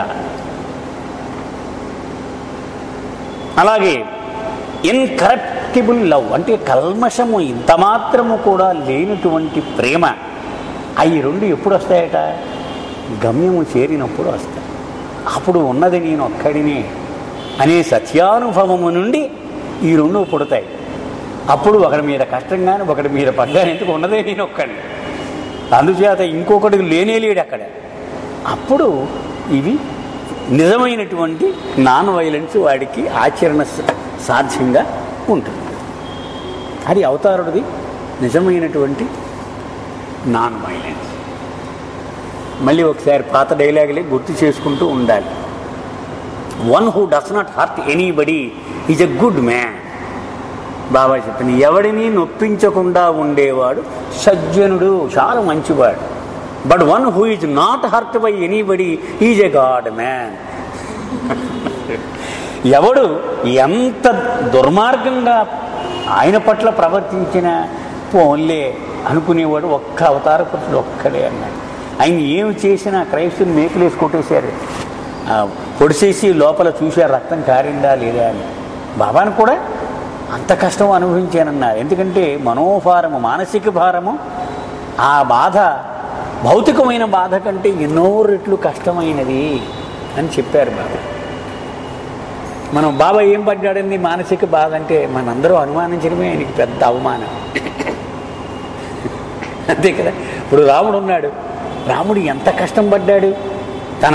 అలాగే ఇన్కరప్టిబుల్ లవ్ అంటే కల్మషము ఇంత మాత్రము కూడా లేనటువంటి ప్రేమ. అవి రెండు ఎప్పుడు వస్తాయట? గమ్యము చేరినప్పుడు వస్తాయి. అప్పుడు ఉన్నది నేను ఒక్కడిని అనే సత్యానుభవము నుండి ఈ రెండు పుడతాయి. అప్పుడు ఒకడి మీద కష్టం కానీ ఒకడి మీద పడ్డాను, ఎందుకు ఉన్నదే నేను ఒక్కడిని, అందుచేత ఇంకొకటికి లేనే లేడు అక్కడ. అప్పుడు ఇవి నిజమైనటువంటి నాన్ వైలెన్స్ వాడికి ఆచరణ సాధ్యంగా ఉంటుంది. అది అవతారుడిది నిజమైనటువంటి నాన్ వైలెన్స్. మళ్ళీ ఒకసారి పాత డైలాగులే గుర్తు చేసుకుంటూ ఉండాలి. One who does not hurt anybody is a good man. Baba చెప్పింది, ఎవడిని నొప్పించకుండా ఉండేవాడు సజ్జనుడు, చాలా మంచివాడు. But one who is not hurt by anybody is a god man. ఎవడు ఎంత దుర్మార్గంగా ఆయన పట్ల ప్రవర్తించిన పోన్లే అనుకునేవాడు ఒక్క అవతార పురుషుడు ఒక్కడే అన్నాడు. ఆయన ఏమి చేసినా క్రైస్తుని మేకులేసి కొట్టేశారు, పొడిసేసి లోపల చూశారు రక్తం కారిందా లేదా అని. బాబాను కూడా అంత కష్టం అనుభవించానన్నారు. ఎందుకంటే మనోభారము, మానసిక భారము, ఆ బాధ భౌతికమైన బాధ కంటే ఎన్నో రెట్లు కష్టమైనది అని చెప్పారు బాబా. మనం బాబా ఏం పడ్డాడండి మానసిక బాధ అంటే మనందరూ అనుమానించడమే ఆయనకి పెద్ద అవమానం. అంతే కదా. ఇప్పుడు రాముడు ఉన్నాడు, రాముడు ఎంత కష్టం పడ్డాడు. తన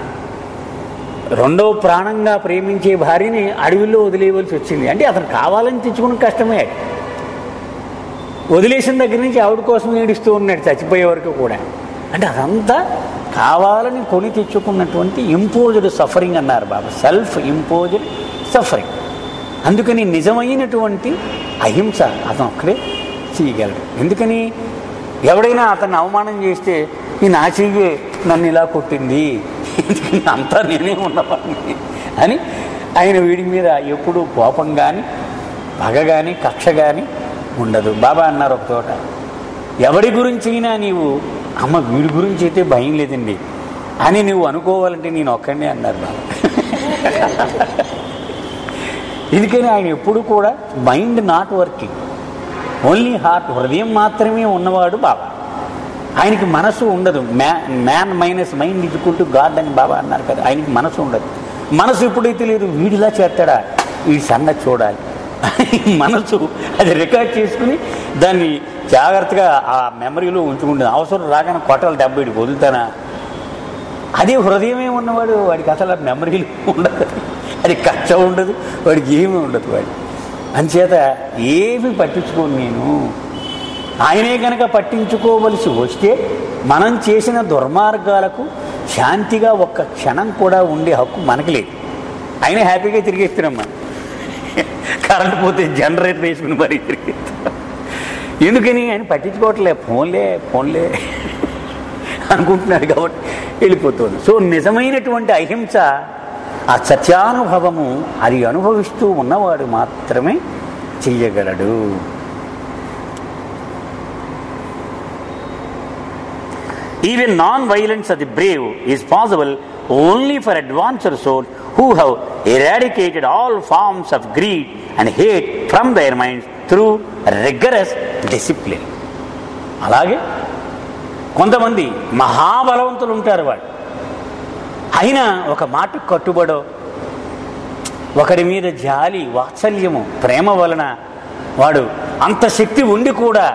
రెండవ ప్రాణంగా ప్రేమించే భార్యని అడవిలో వదిలేయవలసి వచ్చింది. అంటే అతను కావాలని తెచ్చుకున్న కష్టమే. వదిలేసిన దగ్గర నుంచి ఆవిడ కోసం ఏడుస్తూ ఉన్నాడు చచ్చిపోయే వరకు కూడా. అంటే అదంతా కావాలని కొని తెచ్చుకున్నటువంటి ఇంపోజ్డ్ సఫరింగ్ అన్నారు బాబా, సెల్ఫ్ ఇంపోజ్డ్ సఫరింగ్. అందుకని నిజమైనటువంటి అహింస అతను ఒక్కడే చేయగలడు. ఎందుకని ఎవడైనా అతన్ని అవమానం చేస్తే ఈ నా చెయ్యే నన్ను ఇలా కొట్టింది, అంతా నేనే ఉన్నవాడిని అని ఆయన వీడి మీద ఎప్పుడూ కోపం కానీ పగ కానీ కక్ష కానీ ఉండదు. బాబా అన్నారు ఒక చోట, ఎవడి గురించి అయినా నీవు అమ్మ వీడి గురించి అయితే భయం లేదండి అని నువ్వు అనుకోవాలంటే నేను ఒక్కడే అన్నారు బాబా. ఎందుకని ఆయన ఎప్పుడు కూడా mind not working, only heart, హృదయం మాత్రమే ఉన్నవాడు బాబా. ఆయనకి మనసు ఉండదు. మ్యాన్ మ్యాన్ మైనస్ మైండ్ ఇచ్చుకుంటూ గాడ్ అని బాబా అన్నారు కదా. ఆయనకి మనసు ఉండదు. మనసు ఎప్పుడైతే లేదు వీడిలా చేస్తాడా, వీడి సంగతి చూడాలి మనసు అది రికార్డ్ చేసుకుని దాన్ని జాగ్రత్తగా ఆ మెమరీలో ఉంచుకుంటుంది. అవసరం రాగానే కొట్టలు డెబ్బై వదులుతానా. అదే హృదయమే ఉన్నవాడు వాడికి అసలు మెమరీలు ఉండదు, అది కచ్చ ఉండదు, వాడికి ఏమీ ఉండదు. వాడు అంచేత ఏమి పట్టించుకోను నేను. ఆయనే కనుక పట్టించుకోవలసి వస్తే మనం చేసిన దుర్మార్గాలకు శాంతిగా ఒక్క క్షణం కూడా ఉండే హక్కు మనకి లేదు. ఆయన హ్యాపీగా తిరిగేస్తున్నాం. మనం కరెంట్ పోతే జనరేటర్ వేసుకుని మరీ తిరిగేస్తున్నాం. ఎందుకని ఆయన పట్టించుకోవట్లే, ఫోన్లే ఫోన్లే అనుకుంటున్నాడు కాబట్టి వెళ్ళిపోతుంది. సో నిజమైనటువంటి అహింస, ఆ సత్యానుభవము అది అనుభవిస్తూ ఉన్నవాడు మాత్రమే చెయ్యగలడు. Even non-violence of the brave is possible only for advanced souls who have eradicated all forms of greed and hate from their minds through rigorous discipline. అలాగే కొంతమంది మహాబలవంతులు ఉంటారు. వాడు అయినా ఒక మాటకు కట్టుబడో, ఒకరి మీద జాలి వాత్సల్యము ప్రేమ వలన వాడు అంత శక్తి ఉండి కూడా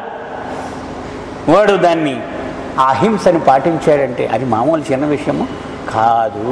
వాడు దాన్ని అహింసను పాటించాడంటే అది మామూలు చిన్న విషయము కాదు.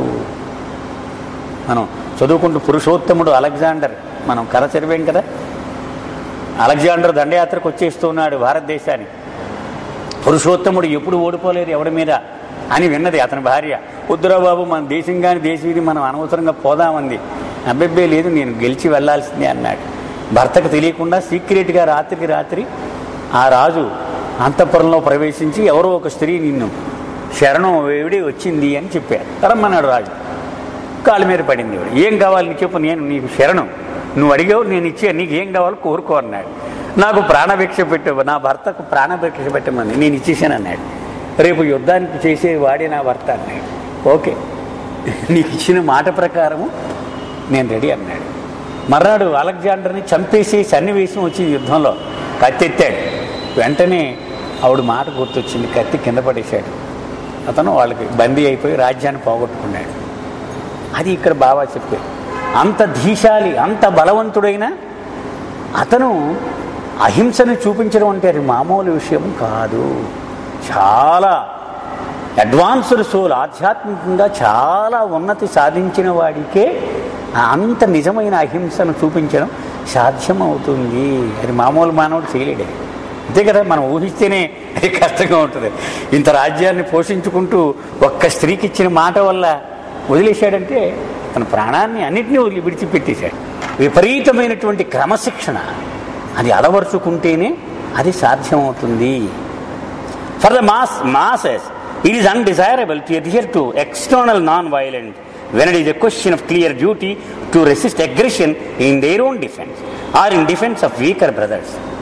మనం చదువుకుంటూ పురుషోత్తముడు అలెగ్జాండర్, మనం కథ చదివాం కదా. అలెగ్జాండర్ దండయాత్రకు వచ్చేస్తున్నాడు భారతదేశానికి. పురుషోత్తముడు ఎప్పుడు ఓడిపోలేదు ఎవడి మీద అని విన్నది అతని భార్య. వద్దురా బాబు మన దేశం కానీ దేశీది మనం అనవసరంగా పోదామంది. అబ్బెబ్బే లేదు నేను గెలిచి వెళ్లాల్సిందే అన్నాడు. భర్తకు తెలియకుండా సీక్రెట్గా రాత్రికి రాత్రి ఆ రాజు అంతఃపురంలో ప్రవేశించి ఎవరో ఒక స్త్రీ నిన్ను శరణం వేడి వచ్చింది అని చెప్పారు. రమ్మన్నాడు రాజు. కాళ్ళ మీద పడింది. ఏం కావాలి నీకు చెప్పు, నేను నీకు శరణం, నువ్వు అడిగావు నేను ఇచ్చా, నీకు ఏం కావాలో కోరుకో అన్నాడు. నాకు ప్రాణభిక్ష పెట్టు, నా భర్తకు ప్రాణభిక్ష పెట్టమని నేను ఇచ్చేసాను అన్నాడు. రేపు యుద్ధానికి చేసే వాడే నా భర్త అన్నాడు. ఓకే నీకు ఇచ్చిన మాట ప్రకారము నేను రెడీ అన్నాడు. మర్నాడు అలెగ్జాండర్ని చంపేసి సన్నివేశం వచ్చింది. యుద్ధంలో కత్తెత్తాడు. వెంటనే ఆవిడ మాట గుర్తొచ్చింది, కత్తి కింద పడేశాడు. అతను వాళ్ళకి బందీ అయిపోయి రాజ్యాన్ని పోగొట్టుకున్నాడు. అది ఇక్కడ బాబా చెప్పారు. అంత ధీశాలి, అంత బలవంతుడైన అతను అహింసను చూపించడం అంటే అది మామూలు విషయం కాదు. చాలా అడ్వాన్స్డ్ సోల్, ఆధ్యాత్మికంగా చాలా ఉన్నతి సాధించిన వాడికే అంత నిజమైన అహింసను చూపించడం సాధ్యం అవుతుంది. అది మామూలు మానవుడు చేయలేడే. అంతే కదా, మనం ఊహిస్తేనే అది కష్టంగా ఉంటుంది. ఇంత రాజ్యాన్ని పోషించుకుంటూ ఒక్క స్త్రీకి ఇచ్చిన మాట వల్ల వదిలేశాడంటే తన ప్రాణాన్ని అన్నింటినీ వదిలి విడిచిపెట్టేశాడు. విపరీతమైనటువంటి క్రమశిక్షణ అది అలవరుచుకుంటేనే అది సాధ్యమవుతుంది. For the mass masses it is undesirable to adhere to external non violent when it is a question of clear duty to resist aggression in their own defense or in defense of weaker brothers.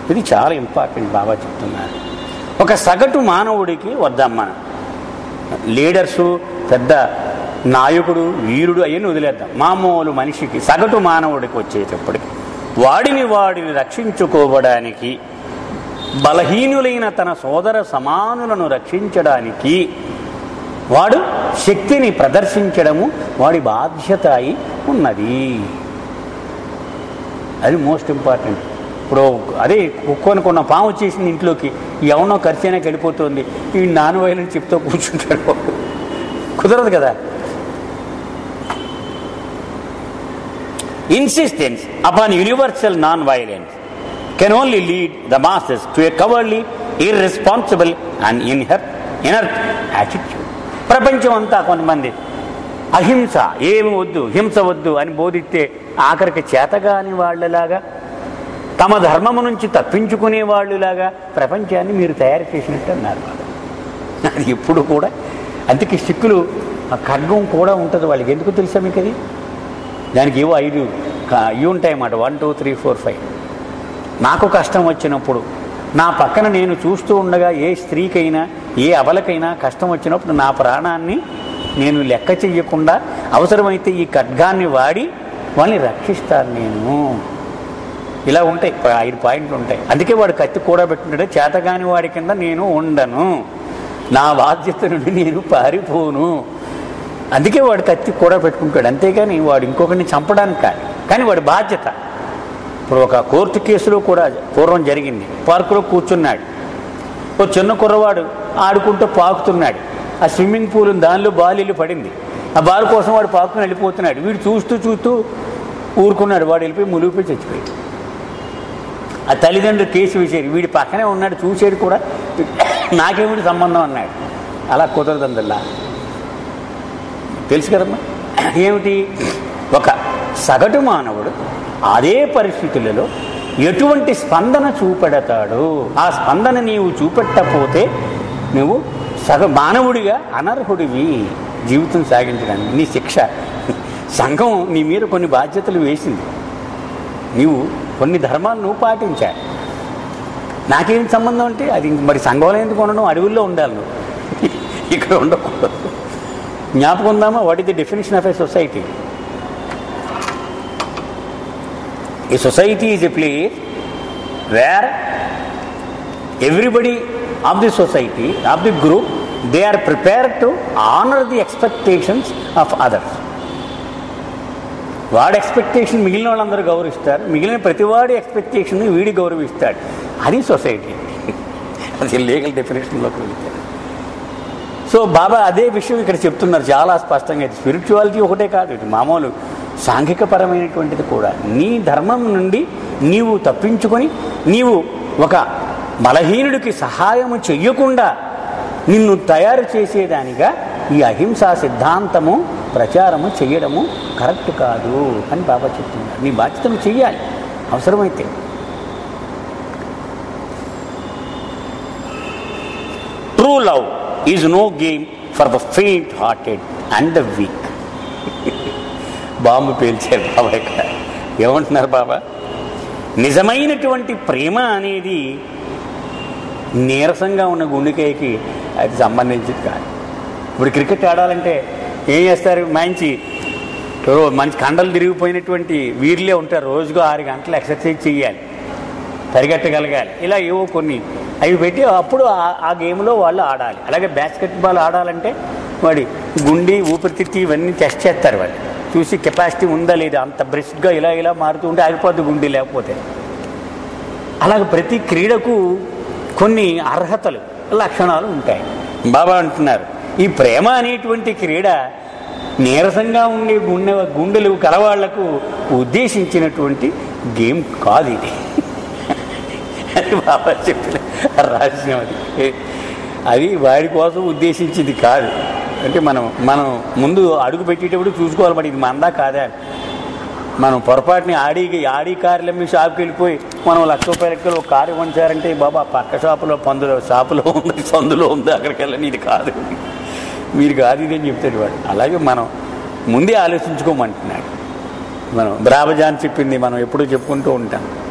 ఇది చాలా important బాబా చెప్తున్నారు. ఒక సగటు మానవుడికి వద్దాం మనం, leaders పెద్ద నాయకుడు వీరుడు అవన్నీ వదిలేద్దాం. మామూలు మనిషికి సగటు మానవుడికి వచ్చేటప్పటికి వాడిని వాడిని రక్షించుకోవడానికి, బలహీనులైన తన సోదర సమానులను రక్షించడానికి వాడు శక్తిని ప్రదర్శించడము వాడి బాధ్యత అయి ఉన్నది. అది మోస్ట్ ఇంపార్టెంట్. ఇప్పుడు అదే కుక్కని కొన్న పాము వచ్చేసింది ఇంట్లోకి, ఎవరినో ఖర్చైనా వెళ్ళిపోతుంది, ఈ నాన్ వైలెన్స్ చెప్తూ కూర్చుంటాడు, కుదరదు కదా. Insistence upon universal non-violence can only lead the masses to a cowardly, irresponsible and inert, inert attitude. ప్రపంచం అంతా కొంతమంది అహింస, ఏమి వద్దు, హింస వద్దు అని బోధిస్తే ఆఖరికి చేతగాని వాళ్ళలాగా, తమ ధర్మము నుంచి తప్పించుకునే వాళ్ళులాగా ప్రపంచాన్ని మీరు తయారు చేసినట్టు అన్నారు. అది ఎప్పుడు కూడా అందుకే సిక్కులు ఆ ఖడ్గం కూడా ఉంటుంది వాళ్ళకి. ఎందుకు తెలుసా మీకు అది? దానికి ఏవో ఐదు ఇవి ఉంటాయన్నమాట, one two three four five. నాకు కష్టం వచ్చినప్పుడు నా పక్కన నేను చూస్తూ ఉండగా ఏ స్త్రీకైనా ఏ అబలకైనా కష్టం వచ్చినప్పుడు నా ప్రాణాన్ని నేను లెక్క చెయ్యకుండా అవసరమైతే ఈ ఖడ్గాన్ని వాడి వాళ్ళని రక్షిస్తాను నేను. ఇలా ఉంటాయి, ఐదు పాయింట్లు ఉంటాయి. అందుకే వాడు కత్తి కూడా పెట్టుకుంటే చేతగాని వాడి కింద నేను ఉండను, నా బాధ్యత నుండి నేను పారిపోను. అందుకే వాడు కత్తి కూడా పెట్టుకుంటాడు, అంతేగాని వాడు ఇంకొకరిని చంపడానికి కాదు. కానీ వాడి బాధ్యత. ఇప్పుడు ఒక కోర్టు కేసులో కూడా పూర్వం జరిగింది. పార్కులో కూర్చున్నాడు, ఓ చిన్న కుర్రవాడు ఆడుకుంటూ పాకుతున్నాడు. ఆ స్విమ్మింగ్ పూల్ దానిలో బాల్ వెళ్ళి పడింది. ఆ బాల్ కోసం వాడు పాకుని వెళ్ళిపోతున్నాడు. వీడు చూస్తూ చూస్తూ ఊరుకున్నాడు, వాడు వెళ్ళిపోయి మునిగిపోయి చచ్చిపోయాడు. ఆ తల్లిదండ్రులు కేసు వేసారు, వీడి పక్కనే ఉన్నాడు చూసేది కూడా, నాకేమిటి సంబంధం అన్నాడు. అలా కుదరదందల్లా తెలుసు కదమ్మా. ఏమిటి? ఒక సగటు మానవుడు అదే పరిస్థితులలో ఎటువంటి స్పందన చూపెడతాడు, ఆ స్పందన నీవు చూపెట్టకపోతే నువ్వు సగ మానవుడిగా అనర్హుడివి జీవితం సాగించడానికి. నీ శిక్ష. సంఘం నీ మీద కొన్ని బాధ్యతలు వేసింది, నీవు కొన్ని ధర్మాలు నువ్వు పాటించాలి. నాకేం సంబంధం అంటే అది మరి సంఘంలో ఎందుకు ఉండడం, అడవుల్లో ఉండాలి నువ్వు, ఇక్కడ ఉండకూడదు. జ్ఞాపకం ఉందామా? What is the definition of a society? A society is a place where everybody of the society, of the group, they are prepared to honor the expectations of others. వాడి ఎక్స్పెక్టేషన్ మిగిలిన వాళ్ళందరూ గౌరవిస్తారు, మిగిలిన ప్రతివాడి ఎక్స్పెక్టేషన్ వీడి గౌరవిస్తాడు. అది society. అది legal డెఫినేషన్లోకి వెళ్తారు. So బాబా అదే విషయం ఇక్కడ చెప్తున్నారు చాలా స్పష్టంగా. ఇది స్పిరిచువాలిటీ ఒకటే కాదు, ఇది మామూలు సాంఘికపరమైనటువంటిది కూడా. నీ ధర్మం నుండి నీవు తప్పించుకొని నీవు ఒక బలహీనుడికి సహాయము చెయ్యకుండా నిన్ను తయారు చేసేదానిగా ఈ అహింసా సిద్ధాంతము ప్రచారము చెయ్యడము కరెక్ట్ కాదు అని బాబా చెప్తున్నారు. నీ బాధ్యతను చెయ్యాలి అవసరమైతే. True love is no game for the faint hearted and the weak. Bomb పేల్చారు బాబా ఇక్కడ. ఏమంటున్నారు బాబా? నిజమైనటువంటి ప్రేమ అనేది నీరసంగా ఉన్న గుండెకాయకి అది సంబంధించింది కాదు. ఇప్పుడు క్రికెట్ ఆడాలంటే ఏం చేస్తారు? మంచి మంచి కండలు తిరిగిపోయినటువంటి వీరులే ఉంటారు. రోజుకు ఆరు గంటలు ఎక్సర్సైజ్ చేయాలి, పరిగెట్టగలగాలి, ఇలా ఏవో కొన్ని అవి పెట్టి అప్పుడు ఆ గేమ్లో వాళ్ళు ఆడాలి. అలాగే బాస్కెట్ బాల్ ఆడాలంటే వాడి గుండె ఊపిరితిత్తి ఇవన్నీ టెస్ట్ చేస్తారు. వాళ్ళు చూసి కెపాసిటీ ఉందా లేదా, అంత బ్రిస్క్గా ఇలా ఇలా మారుతూ ఉంటే ఆగిపోద్ది గుండె లేకపోతే. అలాగే ప్రతి క్రీడకు కొన్ని అర్హతలు లక్షణాలు ఉంటాయి. బాబా అంటున్నారు ఈ ప్రేమ అనేటువంటి క్రీడ నీరసంగా ఉండే గుండె గుండెలు కలవాళ్లకు ఉద్దేశించినటువంటి గేమ్ కాదు ఇది అని బాబా చెప్పిన రహస్యం. అది అది వాడి కోసం ఉద్దేశించింది కాదు. అంటే మనం మనం ముందు అడుగు పెట్టేటప్పుడు చూసుకోవాలి, మరి ఇది మందా కాదా. మనం పొరపాటుని ఆడి ఆడి కార్లు మీ షాప్కి వెళ్ళిపోయి మనం లక్ష రూపాయలకి ఒక కారు ఇవ్వంచారంటే బాబా పక్క షాపులో పందులో షాపులో ఉంది, సందులో ఉంది, అక్కడికి వెళ్ళని ఇది కాదు, మీరు కాదు ఇది అని చెప్తాడు వాడు. అలాగే మనం ముందే ఆలోచించుకోమంటున్నాడు. మనం బ్రాబజాన్ చెప్పింది మనం ఎప్పుడూ చెప్పుకుంటూ ఉంటాం.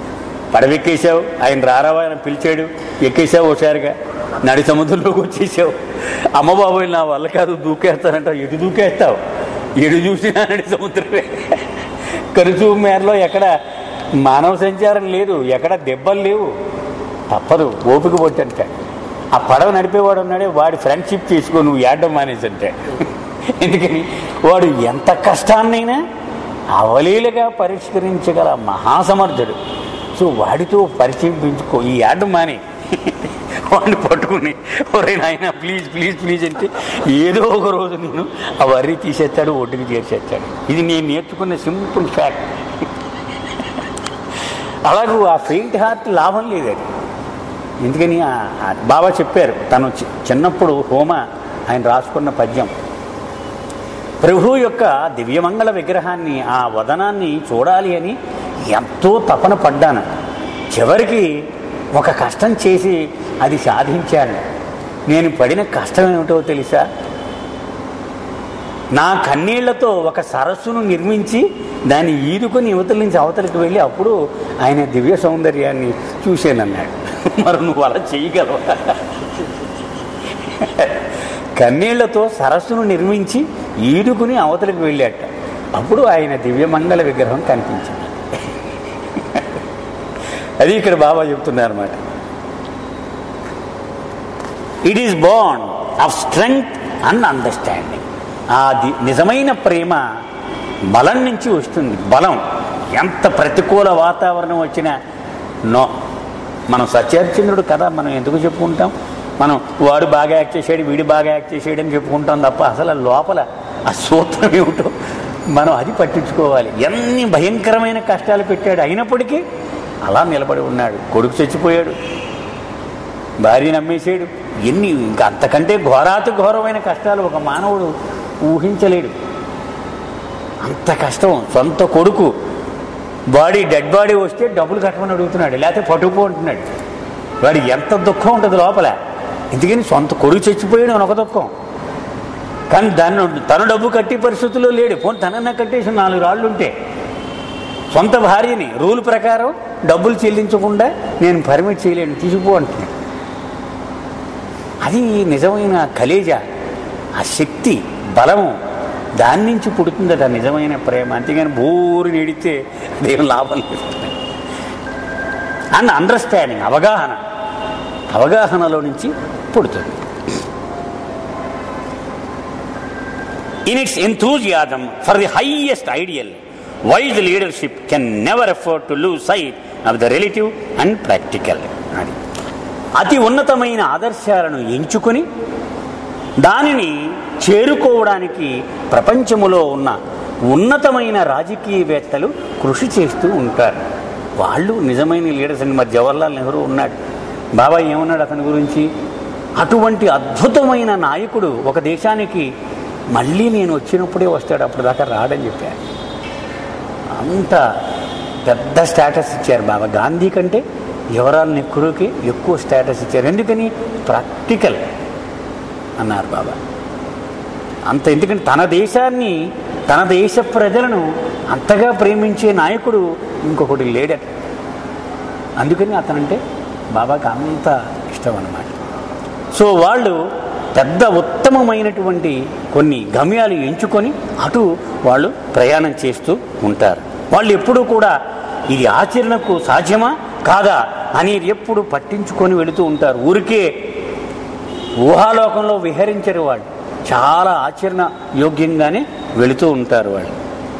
పడవెక్కేసావు, ఆయన రారావా ఆయన పిలిచాడు, ఎక్కేసావు హుషారుగా, నడి సముద్రంలోకి వచ్చేసావు. అమ్మ బాబోయ్ నా వల్ల కాదు దూకేస్తానంటావు. ఎటు దూకేస్తావు? ఎటు చూసినా నడి సముద్రమే. కరుచు మేరలో ఎక్కడ మానవ సంచారం లేదు, ఎక్కడ దెబ్బలు లేవు. తప్పదు, ఓపిక పట్టంటే. ఆ పడవ నడిపేవాడు ఉన్నాడే వాడి ఫ్రెండ్షిప్ చేసుకో, నువ్వు ఏడడం మానేసంటే. ఎందుకని వాడు ఎంత కష్టాన్నైనా అవలీలగా పరిష్కరించగల మహాసమర్థుడు. సో వాడితో పరిచయం పెంచుకో, ఈ ఏడడం మానే. వాడిని పట్టుకుని ఒరే నాయన ప్లీజ్ ప్లీజ్ ప్లీజ్ అంటే ఏదో ఒక రోజు నేను ఆ వర్రీ తీసేస్తాడు, ఒడ్డుకి చేర్చేస్తాడు. ఇది నేను నేర్చుకున్న సింపుల్ ఫ్యాక్ట్. అలాగూ ఆ ఫెయింట్ హార్ట్ లాభం లేదు అది. ఎందుకని బాబా చెప్పారు, తను చిన్నప్పుడు హోమ ఆయన రాసుకున్న పద్యం, ప్రభు యొక్క దివ్యమంగళ విగ్రహాన్ని ఆ వదనాన్ని చూడాలి అని ఎంతో తపన పడ్డాను. చివరికి ఒక కష్టం చేసి అది సాధించాను. నేను పడిన కష్టం ఏమిటో తెలుసా? నా కన్నీళ్లతో ఒక సరస్సును నిర్మించి దాన్ని ఈదుకొని యువతల నుంచి అవతలికి వెళ్ళి అప్పుడు ఆయన దివ్య సౌందర్యాన్ని చూశానన్నాడు. మరి నువ్వు అలా చేయగలవు? కన్నీళ్లతో సరస్సును నిర్మించి ఈదుకుని అవతలికి వెళ్ళాట. అప్పుడు ఆయన దివ్యమంగళ విగ్రహం కనిపించింది. అది ఇక్కడ బాబా చెప్తున్నారు అన్నమాట. It is born of strength and understanding. అది నిజమైన ప్రేమ బలం నుంచి వస్తుంది. బలం ఎంత ప్రతికూల వాతావరణం వచ్చినా నో. మనం సత్యహరిశ్చంద్రుడు కదా మనం ఎందుకు చెప్పుకుంటాం? మనం వాడు బాగా యాక్ట్ చేసాడు, వీడు బాగా యాక్ట్ చేసాడు అని చెప్పుకుంటాం తప్ప అసలు లోపల ఆ సూత్రం ఏమిటో మనం అది పట్టించుకోవాలి. ఎన్ని భయంకరమైన కష్టాలు పెట్టాడు, అయినప్పటికీ అలా నిలబడి ఉన్నాడు. కొడుకు చచ్చిపోయాడు, భార్య నమ్మేశాడు. ఎన్ని ఇంకా అంతకంటే ఘోరాతి ఘోరమైన కష్టాలు ఒక మానవుడు ఊహించలేడు. అంత కష్టం. సొంత కొడుకు బాడీ డెడ్ బాడీ వస్తే డబ్బులు కట్టమని అడుగుతున్నాడు, లేకపోతే పట్టుకుపో అంటున్నాడు. వాడి ఎంత దుఃఖం ఉంటుంది లోపల. ఎందుకని సొంత కొడుకు చచ్చిపోయాడు అని ఒక దుఃఖం, కానీ దాన్ని తన డబ్బు కట్టే పరిస్థితుల్లో లేడు. పోనీ తనన్నా కట్టేసి నాలుగు రాళ్ళు ఉంటే సొంత భార్యని రూల్ ప్రకారం డబ్బులు చెల్లించకుండా నేను పర్మిట్ చేయలేను, తీసుకుపో అంటున్నాడు. అది నిజమైన కలేజా, ఆ శక్తి బలము దాని నుంచి పుడుతుందట నిజమైన ప్రేమ. అంతేగాని బోరు నీడితే అదేం లాభం లేదు. అండ్ అండర్స్టాండింగ్, అవగాహన, అవగాహనలో నుంచి పుడుతుంది. In its enthusiasm for the highest ideal, wise leadership can never afford to lose sight of the relative and practical. అది అతి ఉన్నతమైన ఆదర్శాలను ఎంచుకొని దానిని చేరుకోవడానికి ప్రపంచములో ఉన్న ఉన్నతమైన రాజకీయవేత్తలు కృషి చేస్తూ ఉంటారు. వాళ్ళు నిజమైన లీడర్స్ అండి. మరి జవహర్లాల్ నెహ్రూ ఉన్నాడు. బాబా ఏమన్నాడు అతని గురించి? అటువంటి అద్భుతమైన నాయకుడు ఒక దేశానికి మళ్ళీ నేను వచ్చినప్పుడే వస్తాడు, అప్పుడు దాకా రాడని చెప్పారు. అంత పెద్ద స్టేటస్ ఇచ్చారు బాబా. గాంధీ కంటే జవహర్లాల్ నెహ్రూకి ఎక్కువ స్టేటస్ ఇచ్చారు. ఎందుకని? ప్రాక్టికల్ అన్నారు బాబా. అంత. ఎందుకంటే తన దేశాన్ని, తన దేశ ప్రజలను అంతగా ప్రేమించే నాయకుడు ఇంకొకటి లేడట. అందుకని అతనంటే బాబాకి అంత ఇష్టం అన్నమాట. సో వాళ్ళు పెద్ద ఉత్తమమైనటువంటి కొన్ని గమ్యాలు ఎంచుకొని అటు వాళ్ళు ప్రయాణం చేస్తూ ఉంటారు. వాళ్ళు ఎప్పుడూ కూడా ఇది ఆచరణకు సాధ్యమా కాదా అనేది ఎప్పుడు పట్టించుకొని వెళుతూ ఉంటారు. ఊరికే ఊహాలోకంలో విహరించరు వాళ్ళు, చాలా ఆచరణ యోగ్యంగానే వెళుతూ ఉంటారు వాళ్ళు.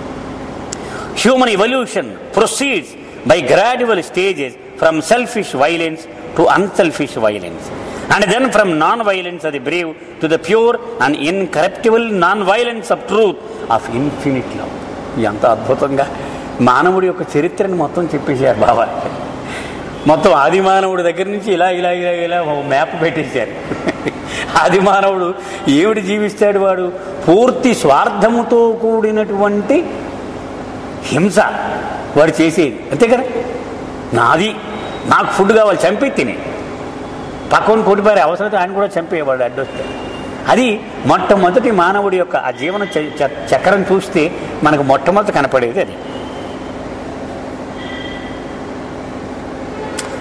Human evolution proceeds by gradual stages from selfish violence to unselfish violence, and then from non-violence of the brave to the pure and incorruptible non-violence of truth of infinite love. ఎంత అద్భుతంగా మానవుడి యొక్క చరిత్రను మొత్తం చెప్పేశారు బాబా. మొత్తం ఆది మానవుడి దగ్గర నుంచి ఇలా ఇలా ఇలా ఇలా మ్యాప్ పెట్టేశారు. ఆది మానవుడు ఏమిటి జీవిస్తాడు? వాడు పూర్తి స్వార్థముతో కూడినటువంటి హింస వాడు చేసేది, అంతే కదా. నాది, నాకు ఫుడ్ కావాలి, చంపి తినే, పక్కన కొట్టిపారే, అవసరమైతే ఆయన కూడా చంపేవాడు అడ్డొస్తే. అది మొట్టమొదటి మానవుడి యొక్క ఆ జీవన చక్రం చూస్తే మనకు మొట్టమొదటి కనపడేది అది.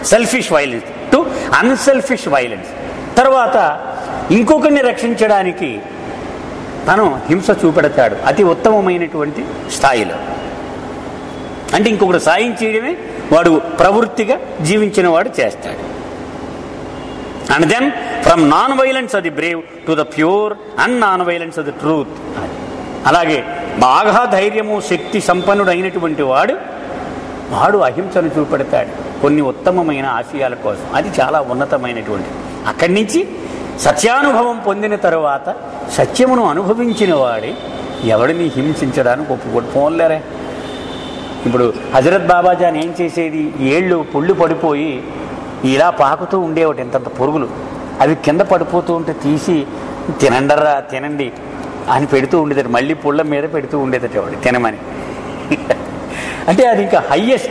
Selfish violence to unselfish violence. తర్వాత ఇంకొకరిని రక్షించడానికి తను హింస చూపెడతాడు అతి ఉత్తమమైనటువంటి స్థాయిలో. అంటే ఇంకొకటి సాయం చేయడమే వాడు ప్రవృత్తిగా జీవించిన వాడు చేస్తాడు. And then from non violence of the brave to the pure and non violence of the truth. అలాగే బాగా ధైర్యము శక్తి సంపన్నుడు అయినటువంటి వాడు వాడు అహింసను చూపెడతాడు కొన్ని ఉత్తమమైన ఆశయాల కోసం. అది చాలా ఉన్నతమైనటువంటి. అక్కడి నుంచి సత్యానుభవం పొందిన తరువాత సత్యమును అనుభవించిన వాడే ఎవడిని హింసించడానికి ఒప్పుకోడు. ఫోన్లేరే ఇప్పుడు హజరత్ బాబాజాన్ ఏం చేసేది, ఏళ్ళు పుళ్ళు పడిపోయి ఇలా పాకుతూ ఉండేవాటి ఇంతంత పురుగులు, అవి కింద పడిపోతూ ఉంటే తీసి తినండరా తినండి అని పెడుతూ ఉండేదట. మళ్ళీ పుళ్ళ మీద పెడుతూ ఉండేదట వాడు తినమని. అంటే అది ఇంకా హయ్యెస్ట్.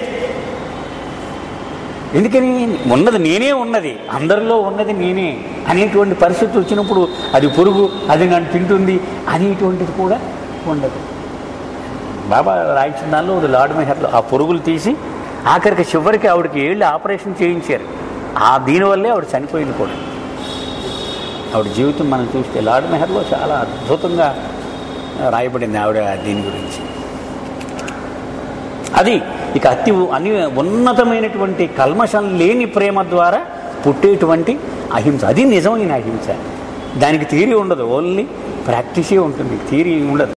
ఎందుకని ఉన్నది నేనే, ఉన్నది అందరిలో ఉన్నది నేనే అనేటువంటి పరిస్థితి వచ్చినప్పుడు అది పురుగు అది నన్ను తింటుంది అనేటువంటిది కూడా ఉండదు. బాబా రాయించిన దానిలో లార్డ్ మెహర్లో ఆ పురుగులు తీసి ఆఖరికి చివరికి ఆవిడకి ఏళ్ళు ఆపరేషన్ చేయించారు. ఆ దీనివల్లే ఆవిడ చనిపోయింది కూడా. ఆవిడ జీవితం మనం చూస్తే లార్డ్ మెహర్లో చాలా అద్భుతంగా రాయబడింది ఆవిడ దీని గురించి. అది ఇక అతి అన్ని ఉన్నతమైనటువంటి కల్మషం లేని ప్రేమ ద్వారా పుట్టేటువంటి అహింస. అది నిజమైన అహింస. దానికి థియరీ ఉండదు, ఓన్లీ ప్రాక్టీసే ఉంటుంది, థియరీ ఉండదు.